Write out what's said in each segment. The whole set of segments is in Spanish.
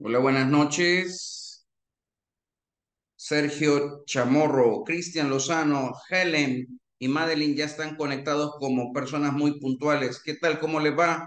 Hola, buenas noches. Sergio Chamorro, Cristian Lozano, Helen y Madeline ya están conectados como personas muy puntuales. ¿Qué tal? ¿Cómo les va?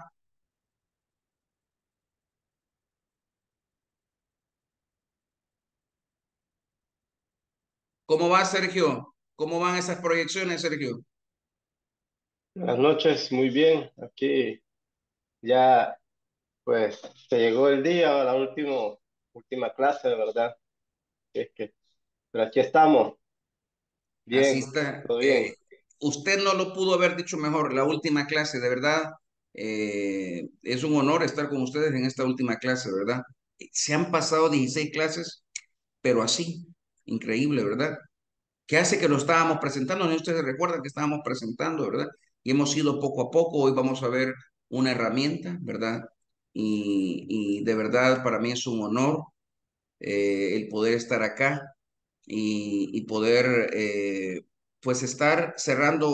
¿Cómo va, Sergio? ¿Cómo van esas proyecciones, Sergio? Buenas noches, muy bien. Aquí ya pues se llegó el día, la última clase, de verdad. Es que, pero aquí estamos, Así bien, está. todo bien. Usted no lo pudo haber dicho mejor, la última clase, de verdad. Es un honor estar con ustedes en esta última clase, ¿verdad? Se han pasado 16 clases, pero así, increíble, ¿verdad? Que hace que lo estábamos presentando, no ustedes recuerdan que estábamos presentando, ¿verdad? Y hemos ido poco a poco, hoy vamos a ver una herramienta, ¿verdad? Y de verdad para mí es un honor el poder estar acá y poder pues estar cerrando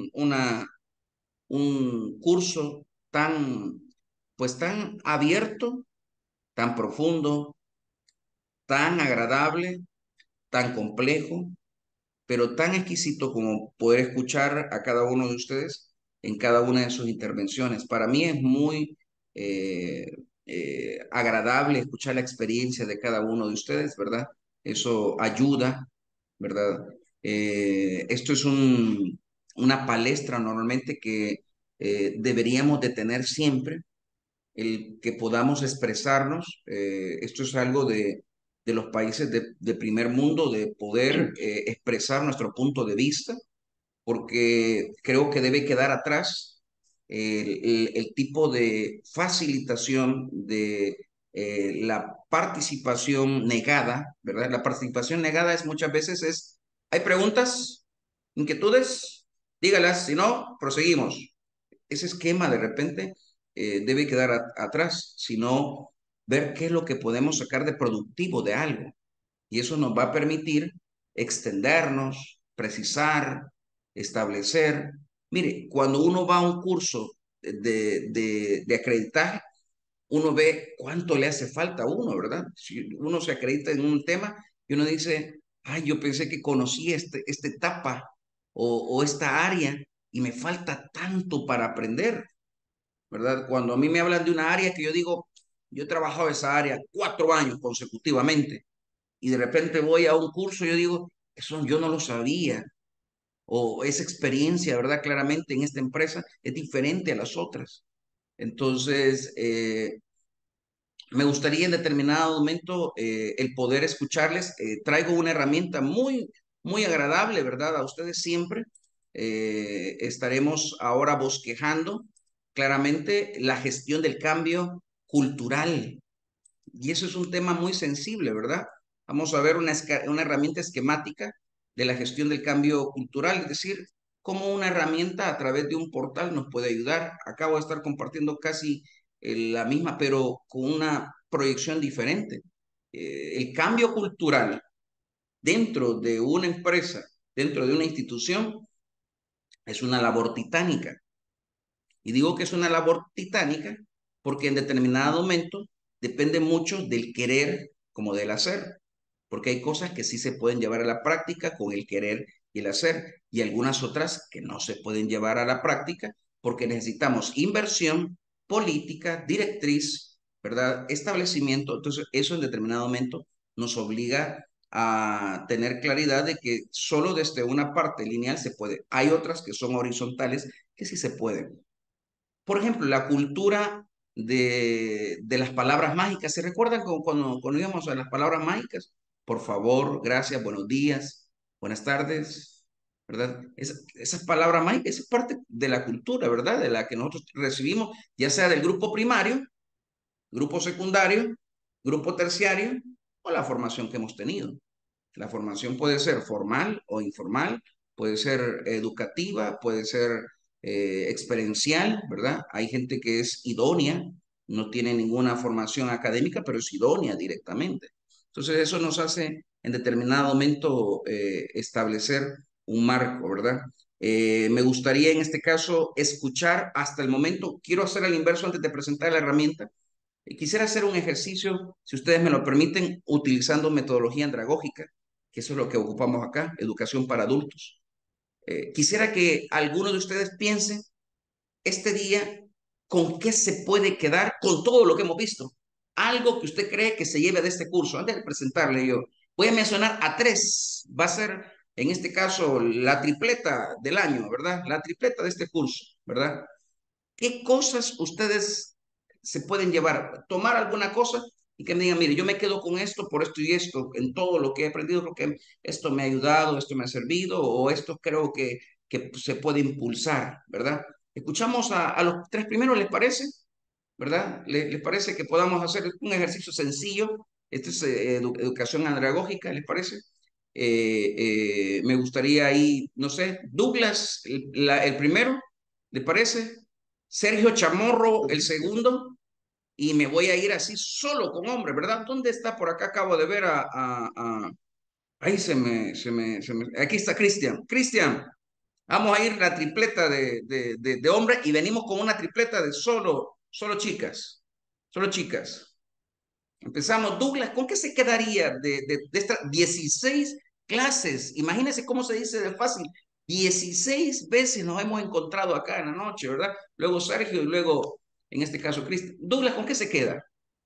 un curso tan, pues tan abierto, tan profundo, tan agradable, tan complejo, pero tan exquisito como poder escuchar a cada uno de ustedes en cada una de sus intervenciones. Para mí es muy eh, agradable escuchar la experiencia de cada uno de ustedes, ¿verdad? Eso ayuda, ¿verdad? Esto es una palestra normalmente que deberíamos de tener siempre el que podamos expresarnos. Esto es algo de los países de primer mundo, de poder expresar nuestro punto de vista, porque creo que debe quedar atrás el tipo de facilitación de la participación negada, ¿verdad? La participación negada es muchas veces ¿hay preguntas? ¿Inquietudes? Dígalas, si no, proseguimos. Ese esquema de repente debe quedar atrás, sino ver qué es lo que podemos sacar de productivo de algo. Y eso nos va a permitir extendernos, precisar, establecer. Mire, cuando uno va a un curso de acreditaje, uno ve cuánto le hace falta a uno, ¿verdad? Si uno se acredita en un tema y uno dice, ay, yo pensé que conocía esta etapa o esta área y me falta tanto para aprender. ¿Verdad? Cuando a mí me hablan de una área que yo digo, yo he trabajado esa área 4 años consecutivamente y de repente voy a un curso y yo digo, eso yo no lo sabía, o esa experiencia, ¿verdad? Claramente en esta empresa es diferente a las otras. Entonces, me gustaría en determinado momento el poder escucharles. Traigo una herramienta muy, muy agradable, ¿verdad? A ustedes siempre. Estaremos ahora bosquejando claramente la gestión del cambio cultural. Y eso es un tema muy sensible, ¿verdad? Vamos a ver una herramienta esquemática de la gestión del cambio cultural, es decir, cómo una herramienta a través de un portal nos puede ayudar. Acabo de estar compartiendo casi la misma, pero con una proyección diferente. El cambio cultural dentro de una empresa, dentro de una institución, es una labor titánica. Y digo que es una labor titánica porque en determinado momento depende mucho del querer como del hacer, porque hay cosas que sí se pueden llevar a la práctica con el querer y el hacer, y algunas otras que no se pueden llevar a la práctica porque necesitamos inversión, política, directriz, ¿verdad? Establecimiento. Entonces, eso en determinado momento nos obliga a tener claridad de que solo desde una parte lineal se puede. Hay otras que son horizontales que sí se pueden. Por ejemplo, la cultura de las palabras mágicas. ¿Se recuerdan cuando íbamos a las palabras mágicas? Por favor, gracias, buenos días, buenas tardes, ¿verdad? Esas palabras mágicas, esa es parte de la cultura, ¿verdad? De la que nosotros recibimos, ya sea del grupo primario, grupo secundario, grupo terciario o la formación que hemos tenido. La formación puede ser formal o informal, puede ser educativa, puede ser experiencial, ¿verdad? Hay gente que es idónea, no tiene ninguna formación académica, pero es idónea directamente. Entonces eso nos hace en determinado momento establecer un marco, ¿verdad? Me gustaría en este caso escuchar hasta el momento, quiero hacer el inverso antes de presentar la herramienta, Quisiera hacer un ejercicio, si ustedes me lo permiten, utilizando metodología andragógica, que eso es lo que ocupamos acá, educación para adultos. Quisiera que alguno de ustedes piense este día con qué se puede quedar con todo lo que hemos visto. Algo que usted cree que se lleve de este curso. Antes de presentarle yo, voy a mencionar a tres. Va a ser, en este caso, la tripleta del año, ¿verdad? La tripleta de este curso, ¿verdad? ¿Qué cosas ustedes se pueden llevar? Tomar alguna cosa y que me digan, mire, yo me quedo con esto por esto y esto, en todo lo que he aprendido, creo que esto me ha ayudado, esto me ha servido, o esto creo que se puede impulsar, ¿verdad? Escuchamos a los tres primeros, ¿les parece? ¿Verdad? ¿Les parece que podamos hacer un ejercicio sencillo? Esto es educación andragógica, ¿les parece? Me gustaría ahí, no sé, Douglas, el primero, ¿le parece? Sergio Chamorro, el segundo, y me voy a ir así solo con hombre, ¿verdad? ¿Dónde está? Por acá acabo de ver ahí aquí está Cristian. Cristian, vamos a ir la tripleta de hombre y venimos con una tripleta de solo chicas, solo chicas. Empezamos, Douglas, ¿con qué se quedaría de estas 16 clases? Imagínense cómo se dice de fácil. 16 veces nos hemos encontrado acá en la noche, ¿verdad? Luego Sergio y luego, en este caso, Cristian. Douglas, ¿con qué se queda?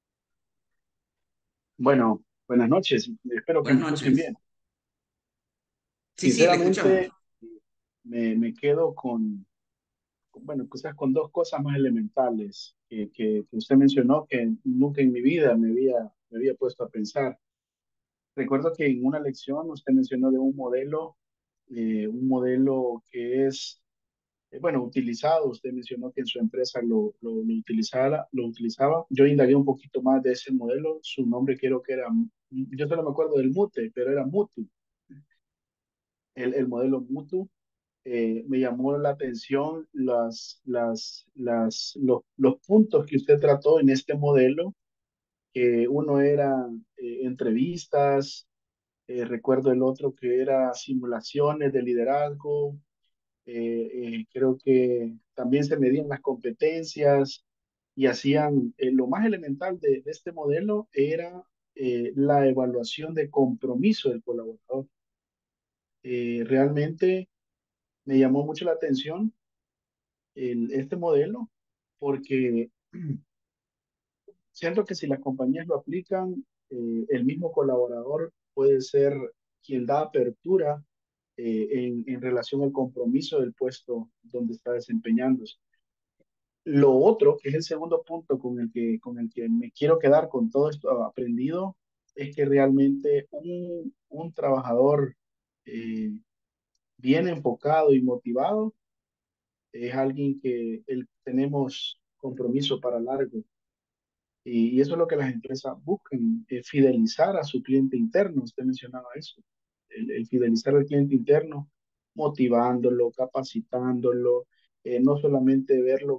Bueno, buenas noches. Espero que Buenas me escuchen noches. bien. Sí, sí, le escuchamos. Sinceramente, me quedo bueno, quizás con dos cosas más elementales que usted mencionó que nunca en mi vida me había puesto a pensar. Recuerdo que en una lección usted mencionó de un modelo que es, bueno, utilizado. Usted mencionó que en su empresa lo utilizaba. Yo indagué un poquito más de ese modelo. Su nombre creo que era, yo solo me acuerdo del MUTE, pero era MUTU, el modelo MUTU. Me llamó la atención los puntos que usted trató en este modelo, que uno era entrevistas, recuerdo el otro que era simulaciones de liderazgo, creo que también se medían las competencias y hacían, lo más elemental de este modelo era la evaluación de compromiso del colaborador. Realmente me llamó mucho la atención este modelo porque siento que si las compañías lo aplican, el mismo colaborador puede ser quien da apertura en relación al compromiso del puesto donde está desempeñándose. Lo otro, que es el segundo punto con el que me quiero quedar con todo esto aprendido, es que realmente un trabajador eh, bien enfocado y motivado es alguien que tenemos compromiso para largo. Y eso es lo que las empresas buscan, fidelizar a su cliente interno. Usted mencionaba eso, el fidelizar al cliente interno, motivándolo, capacitándolo, no solamente verlo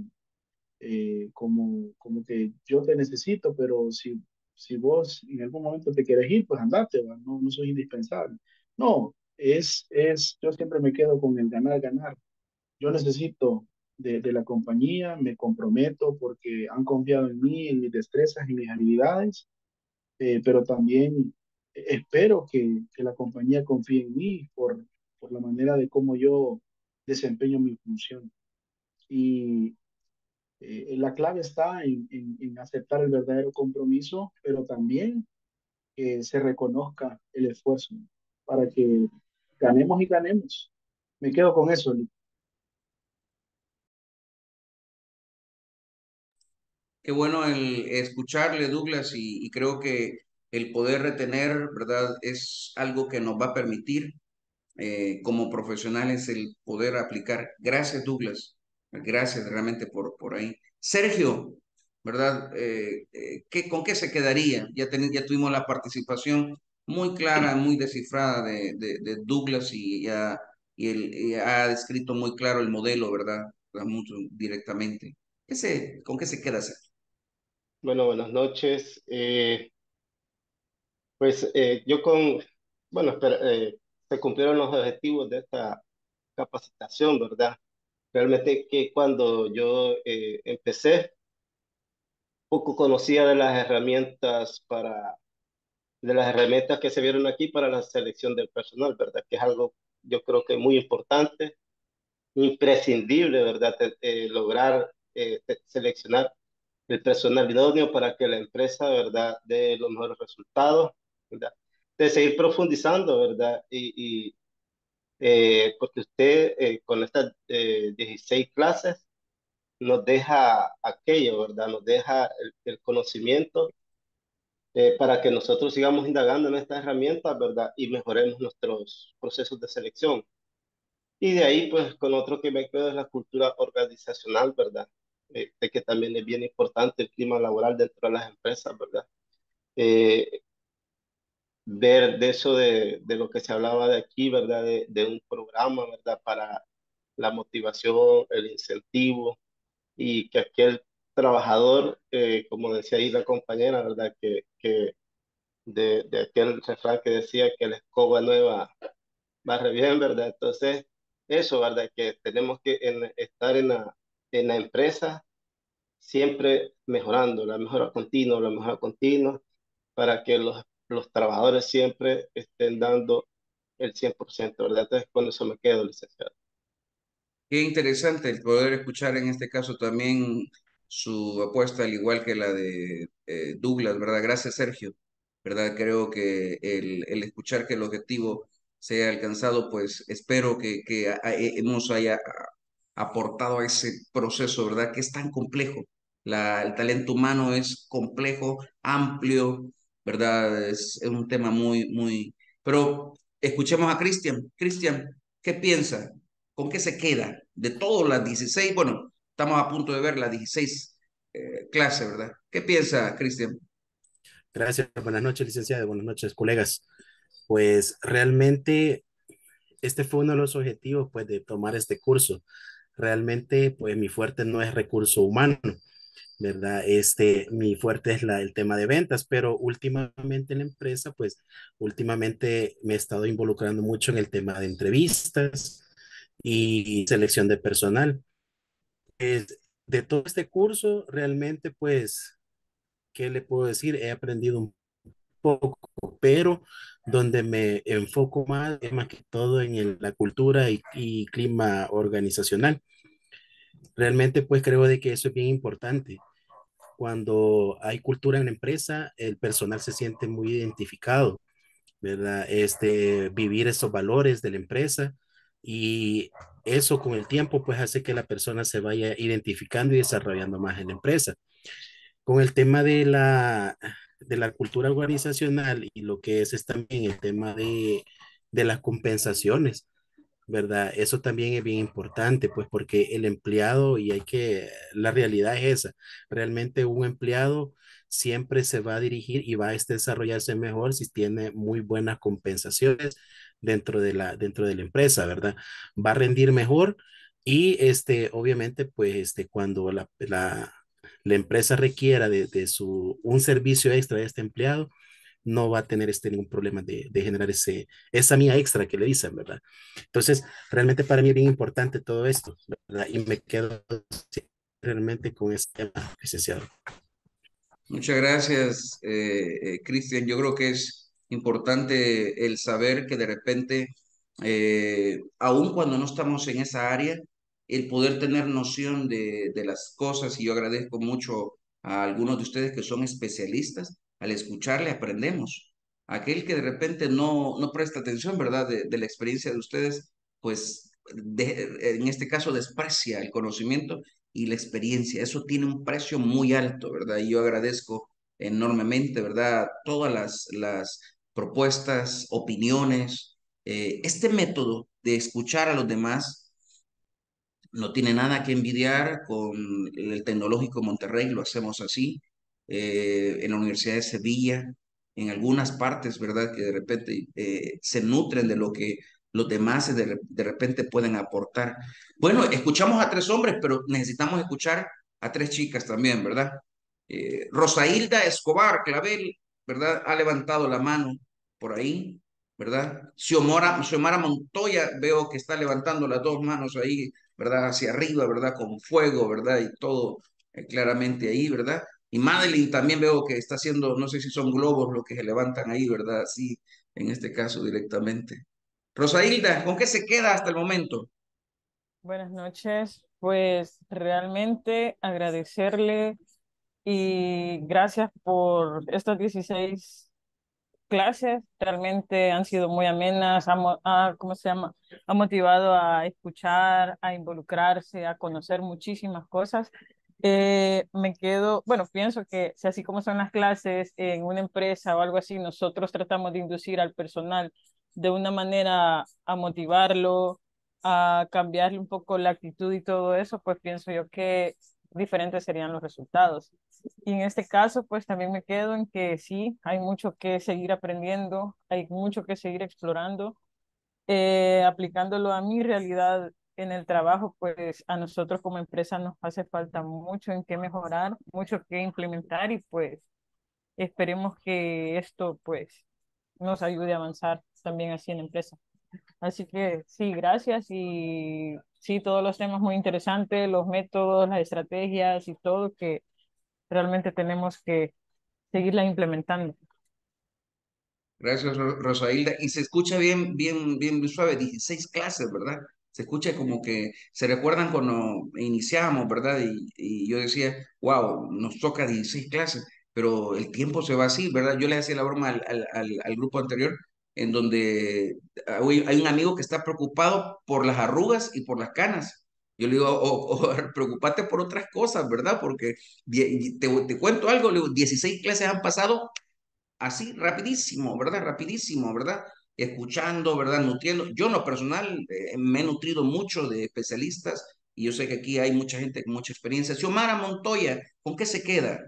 como que yo te necesito, pero si vos en algún momento te quieres ir, pues andate, ¿va? No, no soy indispensable. No, yo siempre me quedo con el ganar, ganar. Yo necesito de la compañía, me comprometo porque han confiado en mí, en mis destrezas y mis habilidades, pero también espero que la compañía confíe en mí por la manera de cómo yo desempeño mi función. Y la clave está en aceptar el verdadero compromiso, pero también que se reconozca el esfuerzo para que ganemos y ganemos. Me quedo con eso, Lick. Qué bueno el escucharle, Douglas, y creo que el poder retener, ¿verdad? Es algo que nos va a permitir como profesionales el poder aplicar. Gracias, Douglas. Gracias realmente por ahí. Sergio, ¿verdad? ¿Con qué se quedaría? Ya tuvimos la participación muy clara, muy descifrada de Douglas y ha descrito muy claro el modelo, ¿verdad? Mucho directamente. ¿Con qué se queda, Sergio? Bueno, buenas noches. Pues yo bueno, se cumplieron los objetivos de esta capacitación, ¿verdad? Realmente que cuando yo empecé, poco conocía de las herramientas de las herramientas que se vieron aquí para la selección del personal, ¿verdad? Que es algo, yo creo que muy importante, imprescindible, ¿verdad? Lograr seleccionar el personal idóneo para que la empresa, ¿verdad?, dé los mejores resultados, ¿verdad? De seguir profundizando, ¿verdad? Porque usted con estas 16 clases nos deja aquello, ¿verdad? Nos deja el conocimiento para que nosotros sigamos indagando en estas herramientas, ¿verdad? Y mejoremos nuestros procesos de selección. Y de ahí, pues, con otro que me quedo es la cultura organizacional, ¿verdad? De que también es bien importante el clima laboral dentro de las empresas, ¿verdad? Eh, Ver de eso de lo que se hablaba de aquí, ¿verdad? De un programa, ¿verdad? Para la motivación, el incentivo y que aquel trabajador, como decía ahí la compañera, ¿verdad? Que de aquel refrán que decía que la escoba nueva barre bien, ¿verdad? Entonces, eso, ¿verdad? Que tenemos que estar en la empresa siempre mejorando, la mejora continua, para que los trabajadores siempre estén dando el 100%, ¿verdad? Entonces, con eso me quedo, licenciado. Qué interesante el poder escuchar en este caso también su apuesta, al igual que la de Douglas, ¿verdad? Gracias, Sergio, ¿verdad? Creo que el escuchar que el objetivo sea alcanzado, pues espero hemos haya aportado a ese proceso, ¿verdad? Que es tan complejo. El talento humano es complejo, amplio, ¿verdad? Es un tema muy... Pero escuchemos a Cristian. Cristian, ¿qué piensa? ¿Con qué se queda? De todas las 16, bueno, estamos a punto de ver las 16 clases, ¿verdad? ¿Qué piensa, Cristian? Gracias, buenas noches, licenciado, buenas noches, colegas. Pues realmente este fue uno de los objetivos, pues, de tomar este curso. Realmente, pues, mi fuerte no es recurso humano, ¿verdad? Mi fuerte es el tema de ventas, pero últimamente en la empresa, pues, últimamente me he estado involucrando mucho en el tema de entrevistas y selección de personal. De todo este curso, realmente, pues, ¿qué le puedo decir? He aprendido un poco, pero donde me enfoco más es más que todo en la cultura y clima organizacional. Realmente pues creo de que eso es bien importante. Cuando hay cultura en la empresa, el personal se siente muy identificado, ¿verdad? Vivir esos valores de la empresa y eso con el tiempo pues hace que la persona se vaya identificando y desarrollando más en la empresa. Con el tema de la cultura organizacional y lo que es también el tema de las compensaciones, ¿verdad? Eso también es bien importante, pues porque el empleado, la realidad es esa, realmente un empleado siempre se va a dirigir y va a desarrollarse mejor si tiene muy buenas compensaciones dentro de la empresa, ¿verdad? Va a rendir mejor y obviamente, pues cuando la empresa requiera un servicio extra de este empleado, no va a tener ningún problema de generar esa mía extra que le dicen, ¿verdad? Entonces, realmente para mí es bien importante todo esto, ¿verdad? Y me quedo realmente con este tema, licenciado. Muchas gracias, Cristian. Yo creo que es importante el saber que de repente, aun cuando no estamos en esa área, el poder tener noción de las cosas, y yo agradezco mucho a algunos de ustedes que son especialistas, al escucharle aprendemos. Aquel que de repente no presta atención, ¿verdad? De la experiencia de ustedes, pues en este caso desprecia el conocimiento y la experiencia. Eso tiene un precio muy alto, ¿verdad? Y yo agradezco enormemente, ¿verdad? Todas las propuestas, opiniones. Este método de escuchar a los demás no tiene nada que envidiar con el Tecnológico de Monterrey, lo hacemos así, en la Universidad de Sevilla, en algunas partes, ¿verdad? Que de repente se nutren de lo que los demás de repente pueden aportar. Bueno, escuchamos a tres hombres, pero necesitamos escuchar a tres chicas también, ¿verdad? Rosailda Escobar Clavel, ¿verdad? Ha levantado la mano por ahí, ¿verdad? Xiomara Montoya, veo que está levantando las dos manos ahí, ¿verdad? Hacia arriba, ¿verdad? Con fuego, ¿verdad? Y todo claramente ahí, ¿verdad? Y Madeline también veo que está haciendo, no sé si son globos lo que se levantan ahí, ¿verdad? Sí, en este caso directamente. Rosailda, ¿con qué se queda hasta el momento? Buenas noches. Pues realmente agradecerle y gracias por estos 16 clases. Realmente han sido muy amenas, ¿cómo se llama? Ha motivado a escuchar, a involucrarse, a conocer muchísimas cosas. Me quedo, bueno, pienso que si así como son las clases en una empresa o algo así, nosotros tratamos de inducir al personal de una manera a motivarlo, a cambiarle un poco la actitud y todo eso, pues pienso yo que diferentes serían los resultados. Y en este caso, pues también me quedo en que sí, hay mucho que seguir aprendiendo, hay mucho que seguir explorando, aplicándolo a mi realidad en el trabajo, pues a nosotros como empresa nos hace falta mucho en qué mejorar, mucho que implementar y pues esperemos que esto pues nos ayude a avanzar también así en la empresa. Así que sí, gracias y sí, todos los temas muy interesantes, los métodos, las estrategias y todo que realmente tenemos que seguirlas implementando. Gracias, Rosailda. Y se escucha bien, bien, bien suave, 16 clases, ¿verdad? Se escucha como que se recuerdan cuando iniciamos, ¿verdad? Y yo decía, wow, nos toca 16 clases, pero el tiempo se va así, ¿verdad? Yo le hacía la broma al grupo anterior, en donde hay un amigo que está preocupado por las arrugas y por las canas. Yo le digo, o preocupate por otras cosas, ¿verdad? Porque te cuento algo, le digo, 16 clases han pasado así, rapidísimo, ¿verdad? Escuchando, ¿verdad? Nutriendo. Yo en lo personal me he nutrido mucho de especialistas y yo sé que aquí hay mucha gente con mucha experiencia. Xiomara Montoya, ¿con qué se queda?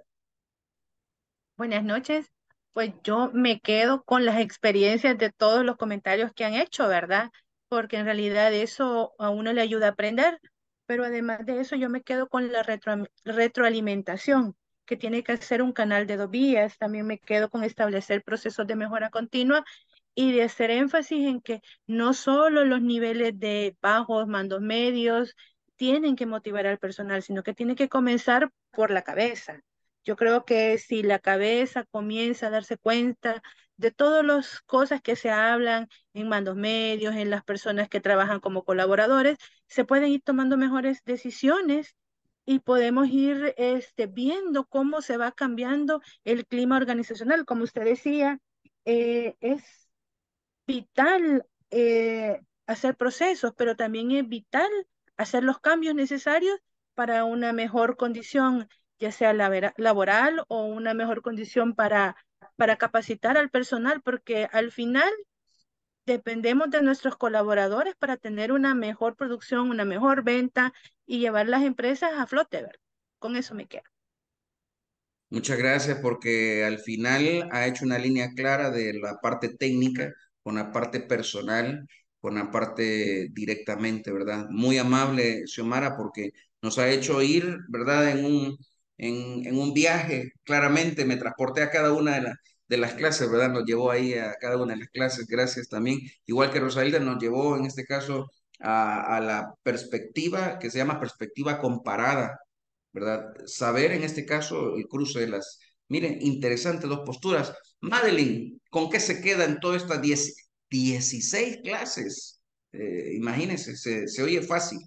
Buenas noches. Pues yo me quedo con las experiencias de todos los comentarios que han hecho, ¿verdad? Porque en realidad eso a uno le ayuda a aprender, pero además de eso yo me quedo con la retroalimentación, que tiene que ser un canal de dos vías. También me quedo con establecer procesos de mejora continua y de hacer énfasis en que no solo los niveles de bajos, mandos medios tienen que motivar al personal, sino que tiene que comenzar por la cabeza. Yo creo que si la cabeza comienza a darse cuenta de todas las cosas que se hablan en mandos medios, en las personas que trabajan como colaboradores, se pueden ir tomando mejores decisiones y podemos ir viendo cómo se va cambiando el clima organizacional. Como usted decía, es vital hacer procesos, pero también es vital hacer los cambios necesarios para una mejor condición, ya sea laboral o una mejor condición para capacitar al personal, porque al final dependemos de nuestros colaboradores para tener una mejor producción, una mejor venta y llevar las empresas a flote, ¿verdad? Con eso me quedo. Muchas gracias porque al final ha hecho una línea clara de la parte técnica con la parte personal, con la parte directamente, ¿verdad? Muy amable, Xiomara, porque nos ha hecho ir, ¿verdad? En un viaje, claramente me transporté a cada una de las clases, ¿verdad? Nos llevó ahí a cada una de las clases, gracias también. Igual que Rosalía nos llevó en este caso a la perspectiva que se llama perspectiva comparada, ¿verdad? Saber en este caso el cruce de las, miren, interesantes dos posturas. Madeline, ¿con qué se queda en todas estas 16 clases? Imagínense, se oye fácil.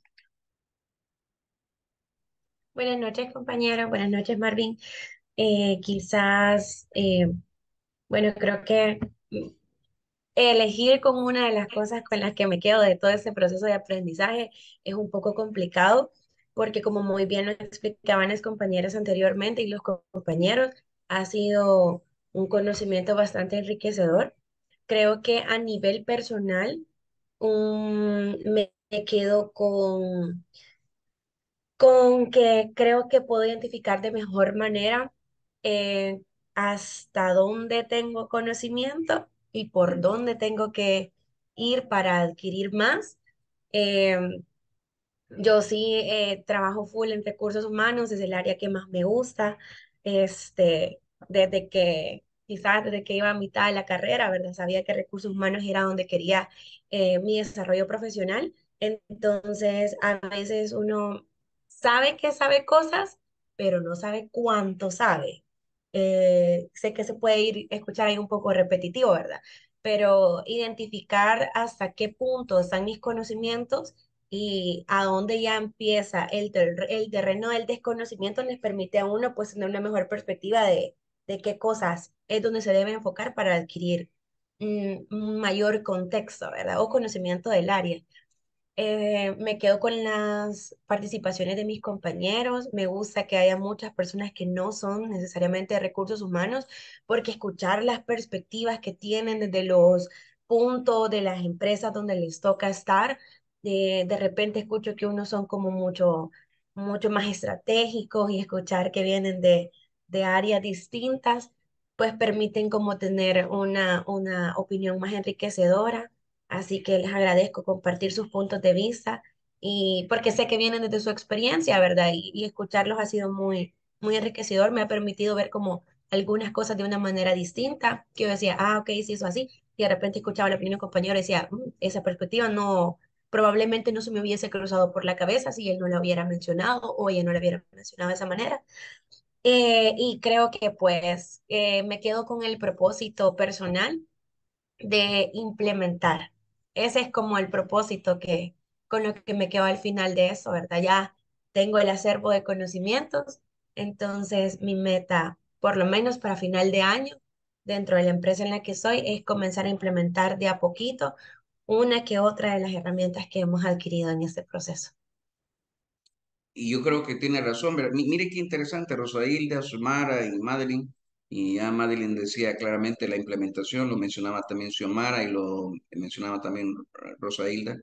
Buenas noches, compañero. Buenas noches, Marvin. Quizás, bueno, creo que elegir como una de las cosas con las que me quedo de todo ese proceso de aprendizaje es un poco complicado, porque como muy bien lo explicaban los compañeros anteriormente y los compañeros, ha sido un conocimiento bastante enriquecedor. Creo que a nivel personal, me quedo con que creo que puedo identificar de mejor manera eh, hasta dónde tengo conocimiento y por dónde tengo que ir para adquirir más. Em, yo sí trabajo full en recursos humanos, es el área que más me gusta, este, quizás desde que iba a mitad de la carrera, ¿verdad? Sabía que recursos humanos era donde quería mi desarrollo profesional. Entonces, a veces uno sabe que sabe cosas, pero no sabe cuánto sabe. Sé que se puede ir escuchar ahí un poco repetitivo, ¿verdad? Pero identificar hasta qué punto están mis conocimientos y a dónde ya empieza el terreno del desconocimiento les permite a uno pues tener una mejor perspectiva de qué cosas es donde se debe enfocar para adquirir un mayor contexto, ¿verdad? O conocimiento del área. Me quedo con las participaciones de mis compañeros. Me gusta que haya muchas personas que no son necesariamente de recursos humanos, porque escuchar las perspectivas que tienen desde los puntos de las empresas donde les toca estar, de repente escucho que unos son como mucho más estratégicos y escuchar que vienen de áreas distintas, pues permiten como tener una opinión más enriquecedora. Así que les agradezco compartir sus puntos de vista y porque sé que vienen desde su experiencia, ¿verdad? Y escucharlos ha sido muy enriquecedor. Me ha permitido ver como algunas cosas de una manera distinta, que yo decía, ah, ok, sí, eso así. Y de repente escuchaba la opinión de un compañero y decía, esa perspectiva no, probablemente no se me hubiese cruzado por la cabeza si él no la hubiera mencionado o ella no la hubiera mencionado de esa manera. Y creo que pues me quedo con el propósito personal de implementar. Ese es como el propósito que con lo que me quedo al final de eso, ¿verdad? Ya tengo el acervo de conocimientos, entonces mi meta, por lo menos para final de año, dentro de la empresa en la que soy, es comenzar a implementar de a poquito una que otra de las herramientas que hemos adquirido en este proceso. Y yo creo que tiene razón. Mire qué interesante, Rosailda, Xiomara y Madeline. Y ya Madeline decía claramente la implementación, lo mencionaba también Xiomara y lo mencionaba también Rosailda.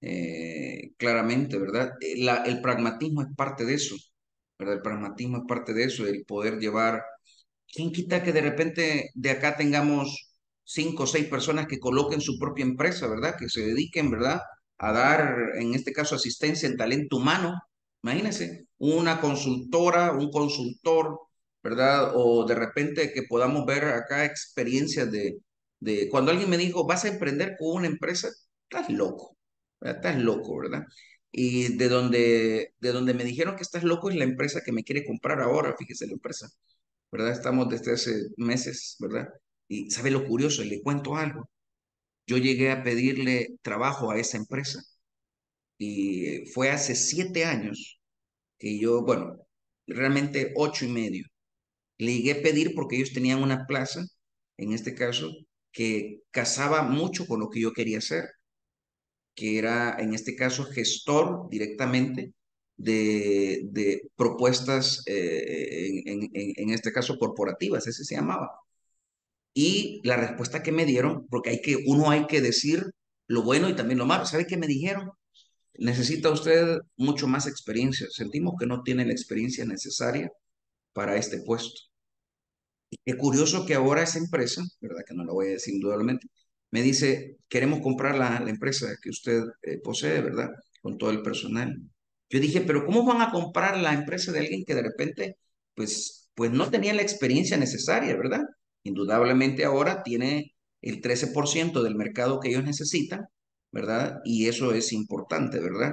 Claramente, ¿verdad? El pragmatismo es parte de eso, ¿verdad? El pragmatismo es parte de eso, el poder llevar. ¿Quién quita que de repente de acá tengamos 5 o 6 personas que coloquen su propia empresa, ¿verdad? Que se dediquen, ¿verdad? A dar, en este caso, asistencia en talento humano. Imagínense, una consultora, un consultor, ¿verdad? O de repente que podamos ver acá experiencias cuando alguien me dijo, vas a emprender con una empresa, estás loco, ¿verdad? Estás loco, ¿verdad? Y de donde me dijeron que estás loco es la empresa que me quiere comprar ahora, fíjese la empresa. ¿Verdad? Estamos desde hace meses, ¿verdad? Y sabe lo curioso, le cuento algo. Yo llegué a pedirle trabajo a esa empresa y fue hace 7 años que yo, bueno, realmente 8 y medio. Le llegué a pedir porque ellos tenían una plaza, en este caso, que casaba mucho con lo que yo quería hacer, que era, en este caso, gestor directamente de propuestas, en este caso, corporativas, ese se llamaba. Y la respuesta que me dieron, porque uno hay que decir lo bueno y también lo malo. ¿Sabe qué me dijeron? Necesita usted mucho más experiencia. Sentimos que no tiene la experiencia necesaria para este puesto. Y qué curioso que ahora esa empresa, ¿verdad? Que no lo voy a decir indudablemente, me dice, queremos comprar la empresa que usted posee, ¿verdad? Con todo el personal. Yo dije, pero ¿cómo van a comprar la empresa de alguien que de repente, pues no tenía la experiencia necesaria, ¿verdad? Indudablemente ahora tiene el 13% del mercado que ellos necesitan, ¿verdad? Y eso es importante, ¿verdad?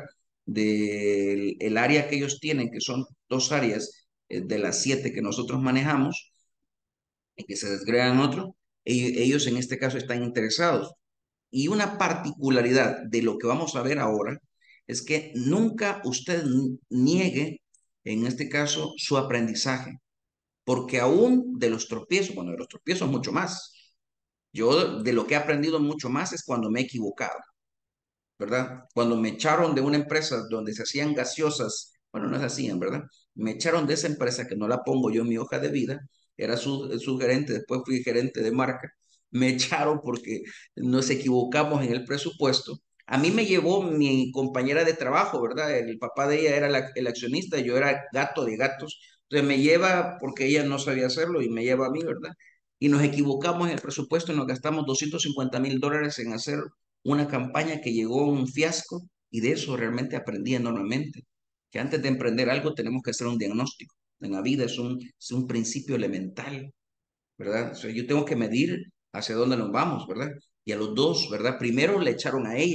Del el área que ellos tienen, que son 2 áreas de las 7 que nosotros manejamos, y que se desgregan otros, ellos en este caso están interesados. Y una particularidad de lo que vamos a ver ahora es que nunca usted niegue, en este caso, su aprendizaje, porque aún de los tropiezos, bueno, de los tropiezos mucho más. Yo de lo que he aprendido mucho más es cuando me he equivocado. ¿Verdad? Cuando me echaron de una empresa donde se hacían gaseosas, bueno, no se hacían, ¿verdad? Me echaron de esa empresa que no la pongo yo en mi hoja de vida, era su gerente, después fui gerente de marca, me echaron porque nos equivocamos en el presupuesto. A mí me llevó mi compañera de trabajo, ¿verdad? El papá de ella era el accionista, yo era gato de gatos, entonces me lleva porque ella no sabía hacerlo y me lleva a mí, ¿verdad? Y nos equivocamos en el presupuesto y nos gastamos $250,000 en hacer una campaña que llegó a un fiasco y de eso realmente aprendí enormemente, que antes de emprender algo tenemos que hacer un diagnóstico. En la vida es un principio elemental, ¿verdad? O sea, yo tengo que medir hacia dónde nos vamos, ¿verdad? Y a los dos, ¿verdad? Primero le echaron a ella,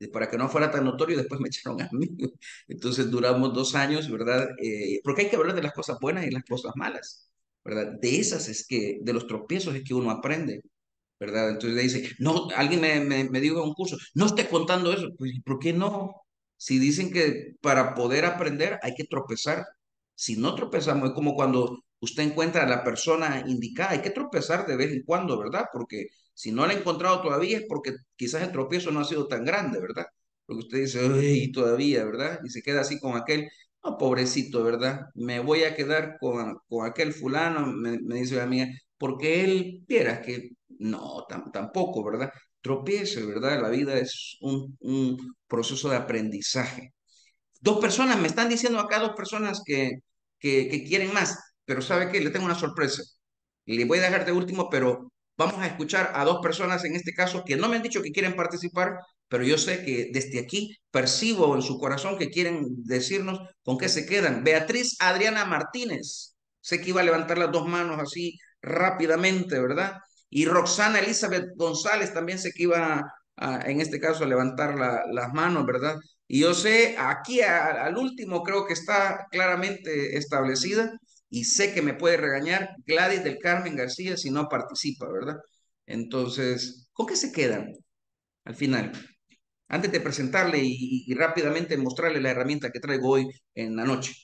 para que no fuera tan notorio, después me echaron a mí. Entonces duramos 2 años, ¿verdad? Porque hay que hablar de las cosas buenas y las cosas malas, ¿verdad? De esas es que, de los tropiezos es que uno aprende, ¿verdad? Entonces le dice, no, alguien me dijo en un curso, no esté contando eso. Pues, ¿por qué no? Si dicen que para poder aprender hay que tropezar. Si no tropezamos, es como cuando usted encuentra a la persona indicada, hay que tropezar de vez en cuando, ¿verdad? Porque si no la ha encontrado todavía es porque quizás el tropiezo no ha sido tan grande, ¿verdad? Porque usted dice, ay, todavía, ¿verdad? Y se queda así con aquel, no, pobrecito, ¿verdad? Me voy a quedar con aquel fulano, me dice la mía, porque él, vieras que no, tampoco, ¿verdad? Tropiece, ¿verdad? La vida es un proceso de aprendizaje. 2 personas, me están diciendo acá 2 personas que quieren más, pero ¿sabe qué? Le tengo una sorpresa. Le voy a dejar de último, pero vamos a escuchar a 2 personas en este caso que no me han dicho que quieren participar, pero yo sé que desde aquí percibo en su corazón que quieren decirnos con qué se quedan. Beatriz Adriana Martínez, sé que iba a levantar las 2 manos así rápidamente, ¿verdad? Y Roxana Elizabeth González también sé que iba en este caso a levantar las manos, ¿verdad? Y yo sé, aquí al último creo que está claramente establecida y sé que me puede regañar Gladys del Carmen García si no participa, ¿verdad? Entonces, ¿con qué se quedan al final? Antes de presentarle y rápidamente mostrarle la herramienta que traigo hoy en la noche.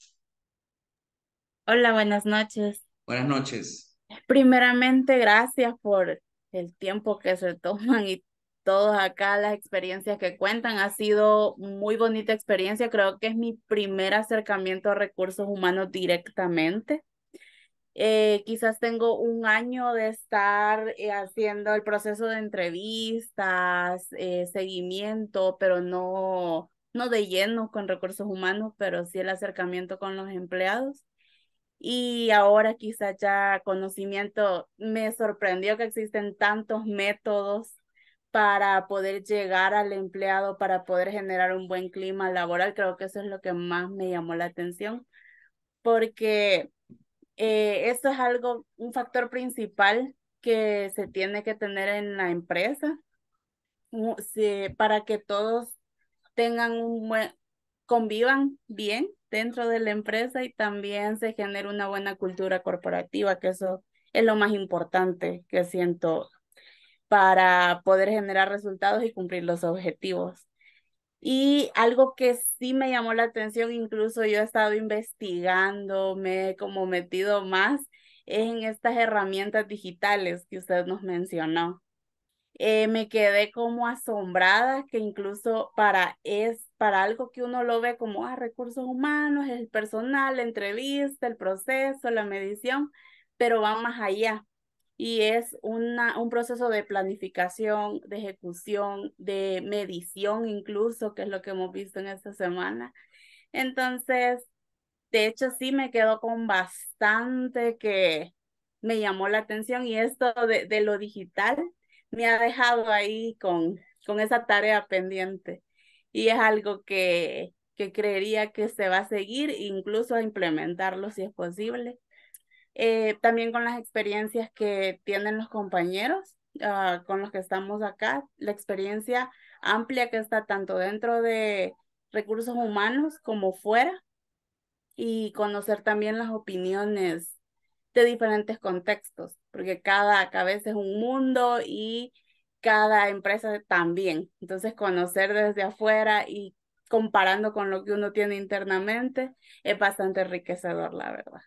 Hola, buenas noches. Buenas noches. Primeramente, gracias por el tiempo que se toman y todos acá las experiencias que cuentan. Ha sido muy bonita experiencia. Creo que es mi primer acercamiento a recursos humanos directamente. Quizás tengo un año de estar haciendo el proceso de entrevistas, seguimiento, pero no de lleno con recursos humanos, pero sí el acercamiento con los empleados. Y ahora quizás ya conocimiento, me sorprendió que existen tantos métodos para poder llegar al empleado, para poder generar un buen clima laboral. Creo que eso es lo que más me llamó la atención, porque esto es algo, un factor principal que se tiene que tener en la empresa, para que todos tengan convivan bien dentro de la empresa y también se genere una buena cultura corporativa, que eso es lo más importante que siento para poder generar resultados y cumplir los objetivos. Y algo que sí me llamó la atención, incluso yo he estado investigando, me he como metido más, es en estas herramientas digitales que usted nos mencionó. Me quedé como asombrada que incluso para algo que uno lo ve como recursos humanos, el personal, la entrevista, el proceso, la medición, pero va más allá. Y es un proceso de planificación, de ejecución, de medición incluso, que es lo que hemos visto en esta semana. Entonces, de hecho, sí me quedo con bastante que me llamó la atención y esto de lo digital me ha dejado ahí con esa tarea pendiente y es algo que creería que se va a seguir, incluso a implementarlo si es posible. También con las experiencias que tienen los compañeros con los que estamos acá, la experiencia amplia que está tanto dentro de recursos humanos como fuera y conocer también las opiniones de diferentes contextos, porque cada cabeza es un mundo y cada empresa también. Entonces, conocer desde afuera y comparando con lo que uno tiene internamente es bastante enriquecedor, la verdad.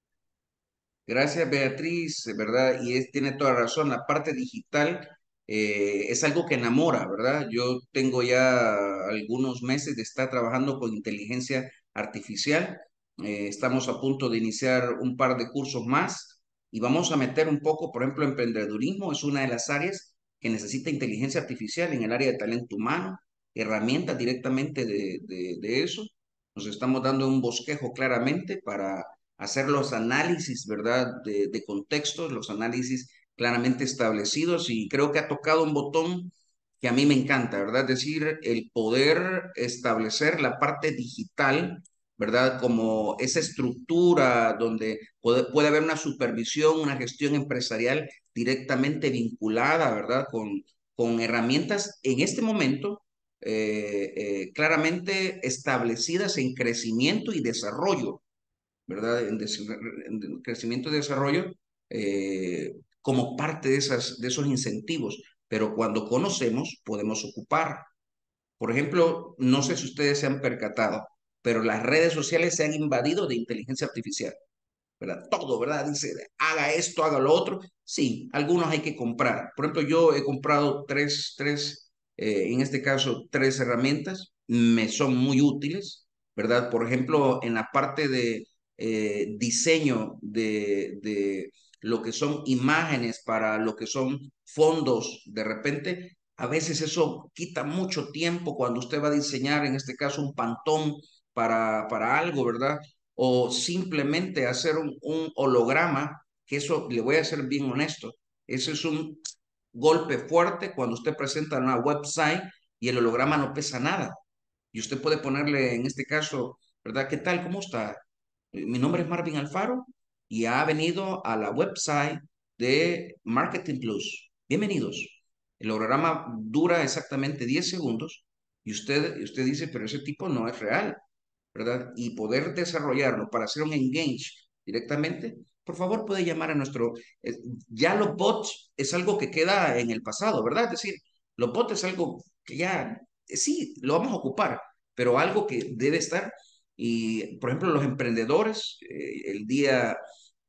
Gracias, Beatriz, ¿verdad? Y tiene toda razón, la parte digital es algo que enamora, ¿verdad? Yo tengo ya algunos meses de estar trabajando con inteligencia artificial. Estamos a punto de iniciar un par de cursos más y vamos a meter un poco, por ejemplo, emprendedurismo es una de las áreas que necesita inteligencia artificial en el área de talento humano, herramientas directamente de eso. Nos estamos dando un bosquejo claramente para hacer los análisis, ¿verdad? De contextos, los análisis claramente establecidos y creo que ha tocado un botón que a mí me encanta, ¿verdad? Es decir, el poder establecer la parte digital, ¿verdad? Como esa estructura donde puede haber una supervisión, una gestión empresarial directamente vinculada, ¿verdad? Con herramientas en este momento claramente establecidas en crecimiento y desarrollo, ¿verdad? En crecimiento y desarrollo como parte de esos incentivos, pero cuando conocemos podemos ocupar. Por ejemplo, no sé si ustedes se han percatado, pero las redes sociales se han invadido de inteligencia artificial. ¿Verdad? Todo, ¿verdad? Dice, haga esto, haga lo otro. Sí, algunos hay que comprar. Por ejemplo, yo he comprado en este caso, tres herramientas. Me son muy útiles, ¿verdad? Por ejemplo, en la parte de diseño de lo que son imágenes para lo que son fondos, de repente, a veces eso quita mucho tiempo cuando usted va a diseñar, en este caso, un pantón para algo, ¿verdad? O simplemente hacer un holograma, que eso le voy a ser bien honesto, eso es un golpe fuerte cuando usted presenta una website y el holograma no pesa nada. Y usted puede ponerle, en este caso, ¿verdad? ¿Qué tal? ¿Cómo está? Mi nombre es Marvin Alfaro y ha venido a la website de Marketing Plus. Bienvenidos. El holograma dura exactamente 10 segundos y usted dice, pero ese tipo no es real, ¿verdad? Y poder desarrollarlo para hacer un engage directamente, por favor puede llamar a ya los bots es algo que queda en el pasado, ¿verdad? Es decir, los bots es algo que ya, sí, lo vamos a ocupar, pero algo que debe estar. Y, por ejemplo, los emprendedores, el día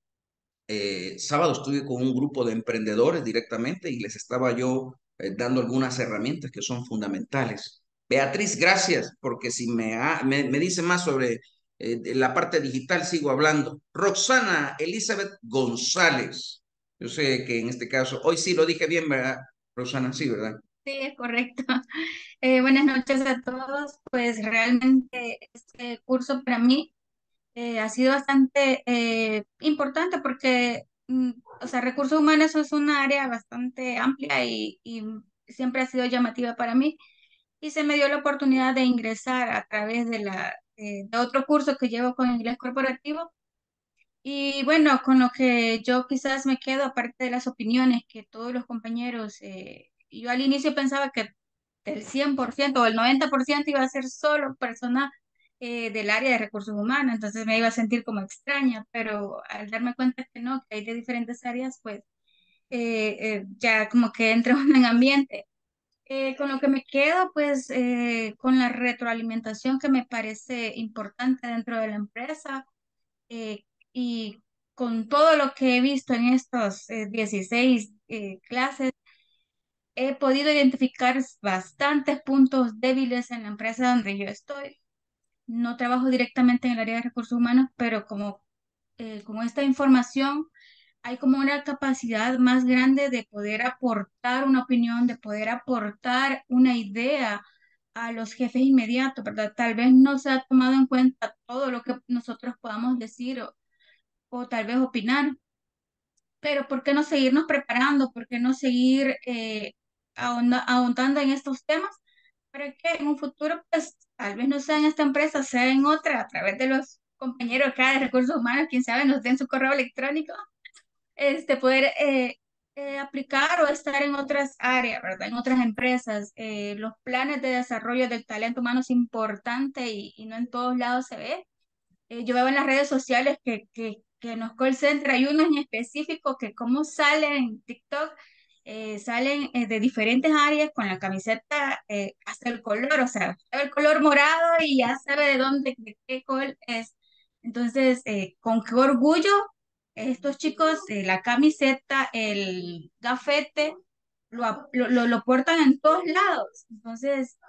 sábado estuve con un grupo de emprendedores directamente y les estaba yo dando algunas herramientas que son fundamentales. Beatriz, gracias, porque si me dice más sobre de la parte digital, sigo hablando. Roxana Elizabeth González. Yo sé que en este caso, hoy sí lo dije bien, ¿verdad, Roxana? Sí, ¿verdad? Sí, es correcto. Buenas noches a todos. Pues realmente este curso para mí ha sido bastante importante porque, o sea, recursos humanos es una área bastante amplia y siempre ha sido llamativa para mí. Y se me dio la oportunidad de ingresar a través de otro curso que llevo con inglés corporativo. Y bueno, con lo que yo quizás me quedo, aparte de las opiniones que todos los compañeros, yo al inicio pensaba que el 100% o el 90% iba a ser solo persona del área de recursos humanos, entonces me iba a sentir como extraña, pero al darme cuenta que no, que hay de diferentes áreas, pues ya como que entra uno en ambiente. Con lo que me quedo, pues con la retroalimentación que me parece importante dentro de la empresa, eh, y con todo lo que he visto en estos 16 clases, he podido identificar bastantes puntos débiles en la empresa donde yo estoy. No trabajo directamente en el área de recursos humanos, pero como esta información, hay como una capacidad más grande de poder aportar una opinión, de poder aportar una idea a los jefes inmediatos, ¿verdad? Tal vez no se ha tomado en cuenta todo lo que nosotros podamos decir o tal vez opinar, pero ¿por qué no seguirnos preparando? ¿Por qué no seguir ahondando en estos temas para que en un futuro, pues tal vez no sea en esta empresa, sea en otra, a través de los compañeros acá de recursos humanos, quién sabe, nos den su correo electrónico, poder aplicar o estar en otras áreas, ¿verdad? En otras empresas. Los planes de desarrollo del talento humano es importante y no en todos lados se ve. Yo veo en las redes sociales que en los call centers hay unos en específico que como salen en TikTok, salen de diferentes áreas con la camiseta hasta el color, o sea, el color morado y ya sabe de dónde, de qué call es. Entonces, con qué orgullo estos chicos, la camiseta, el gafete, lo portan en todos lados. Entonces,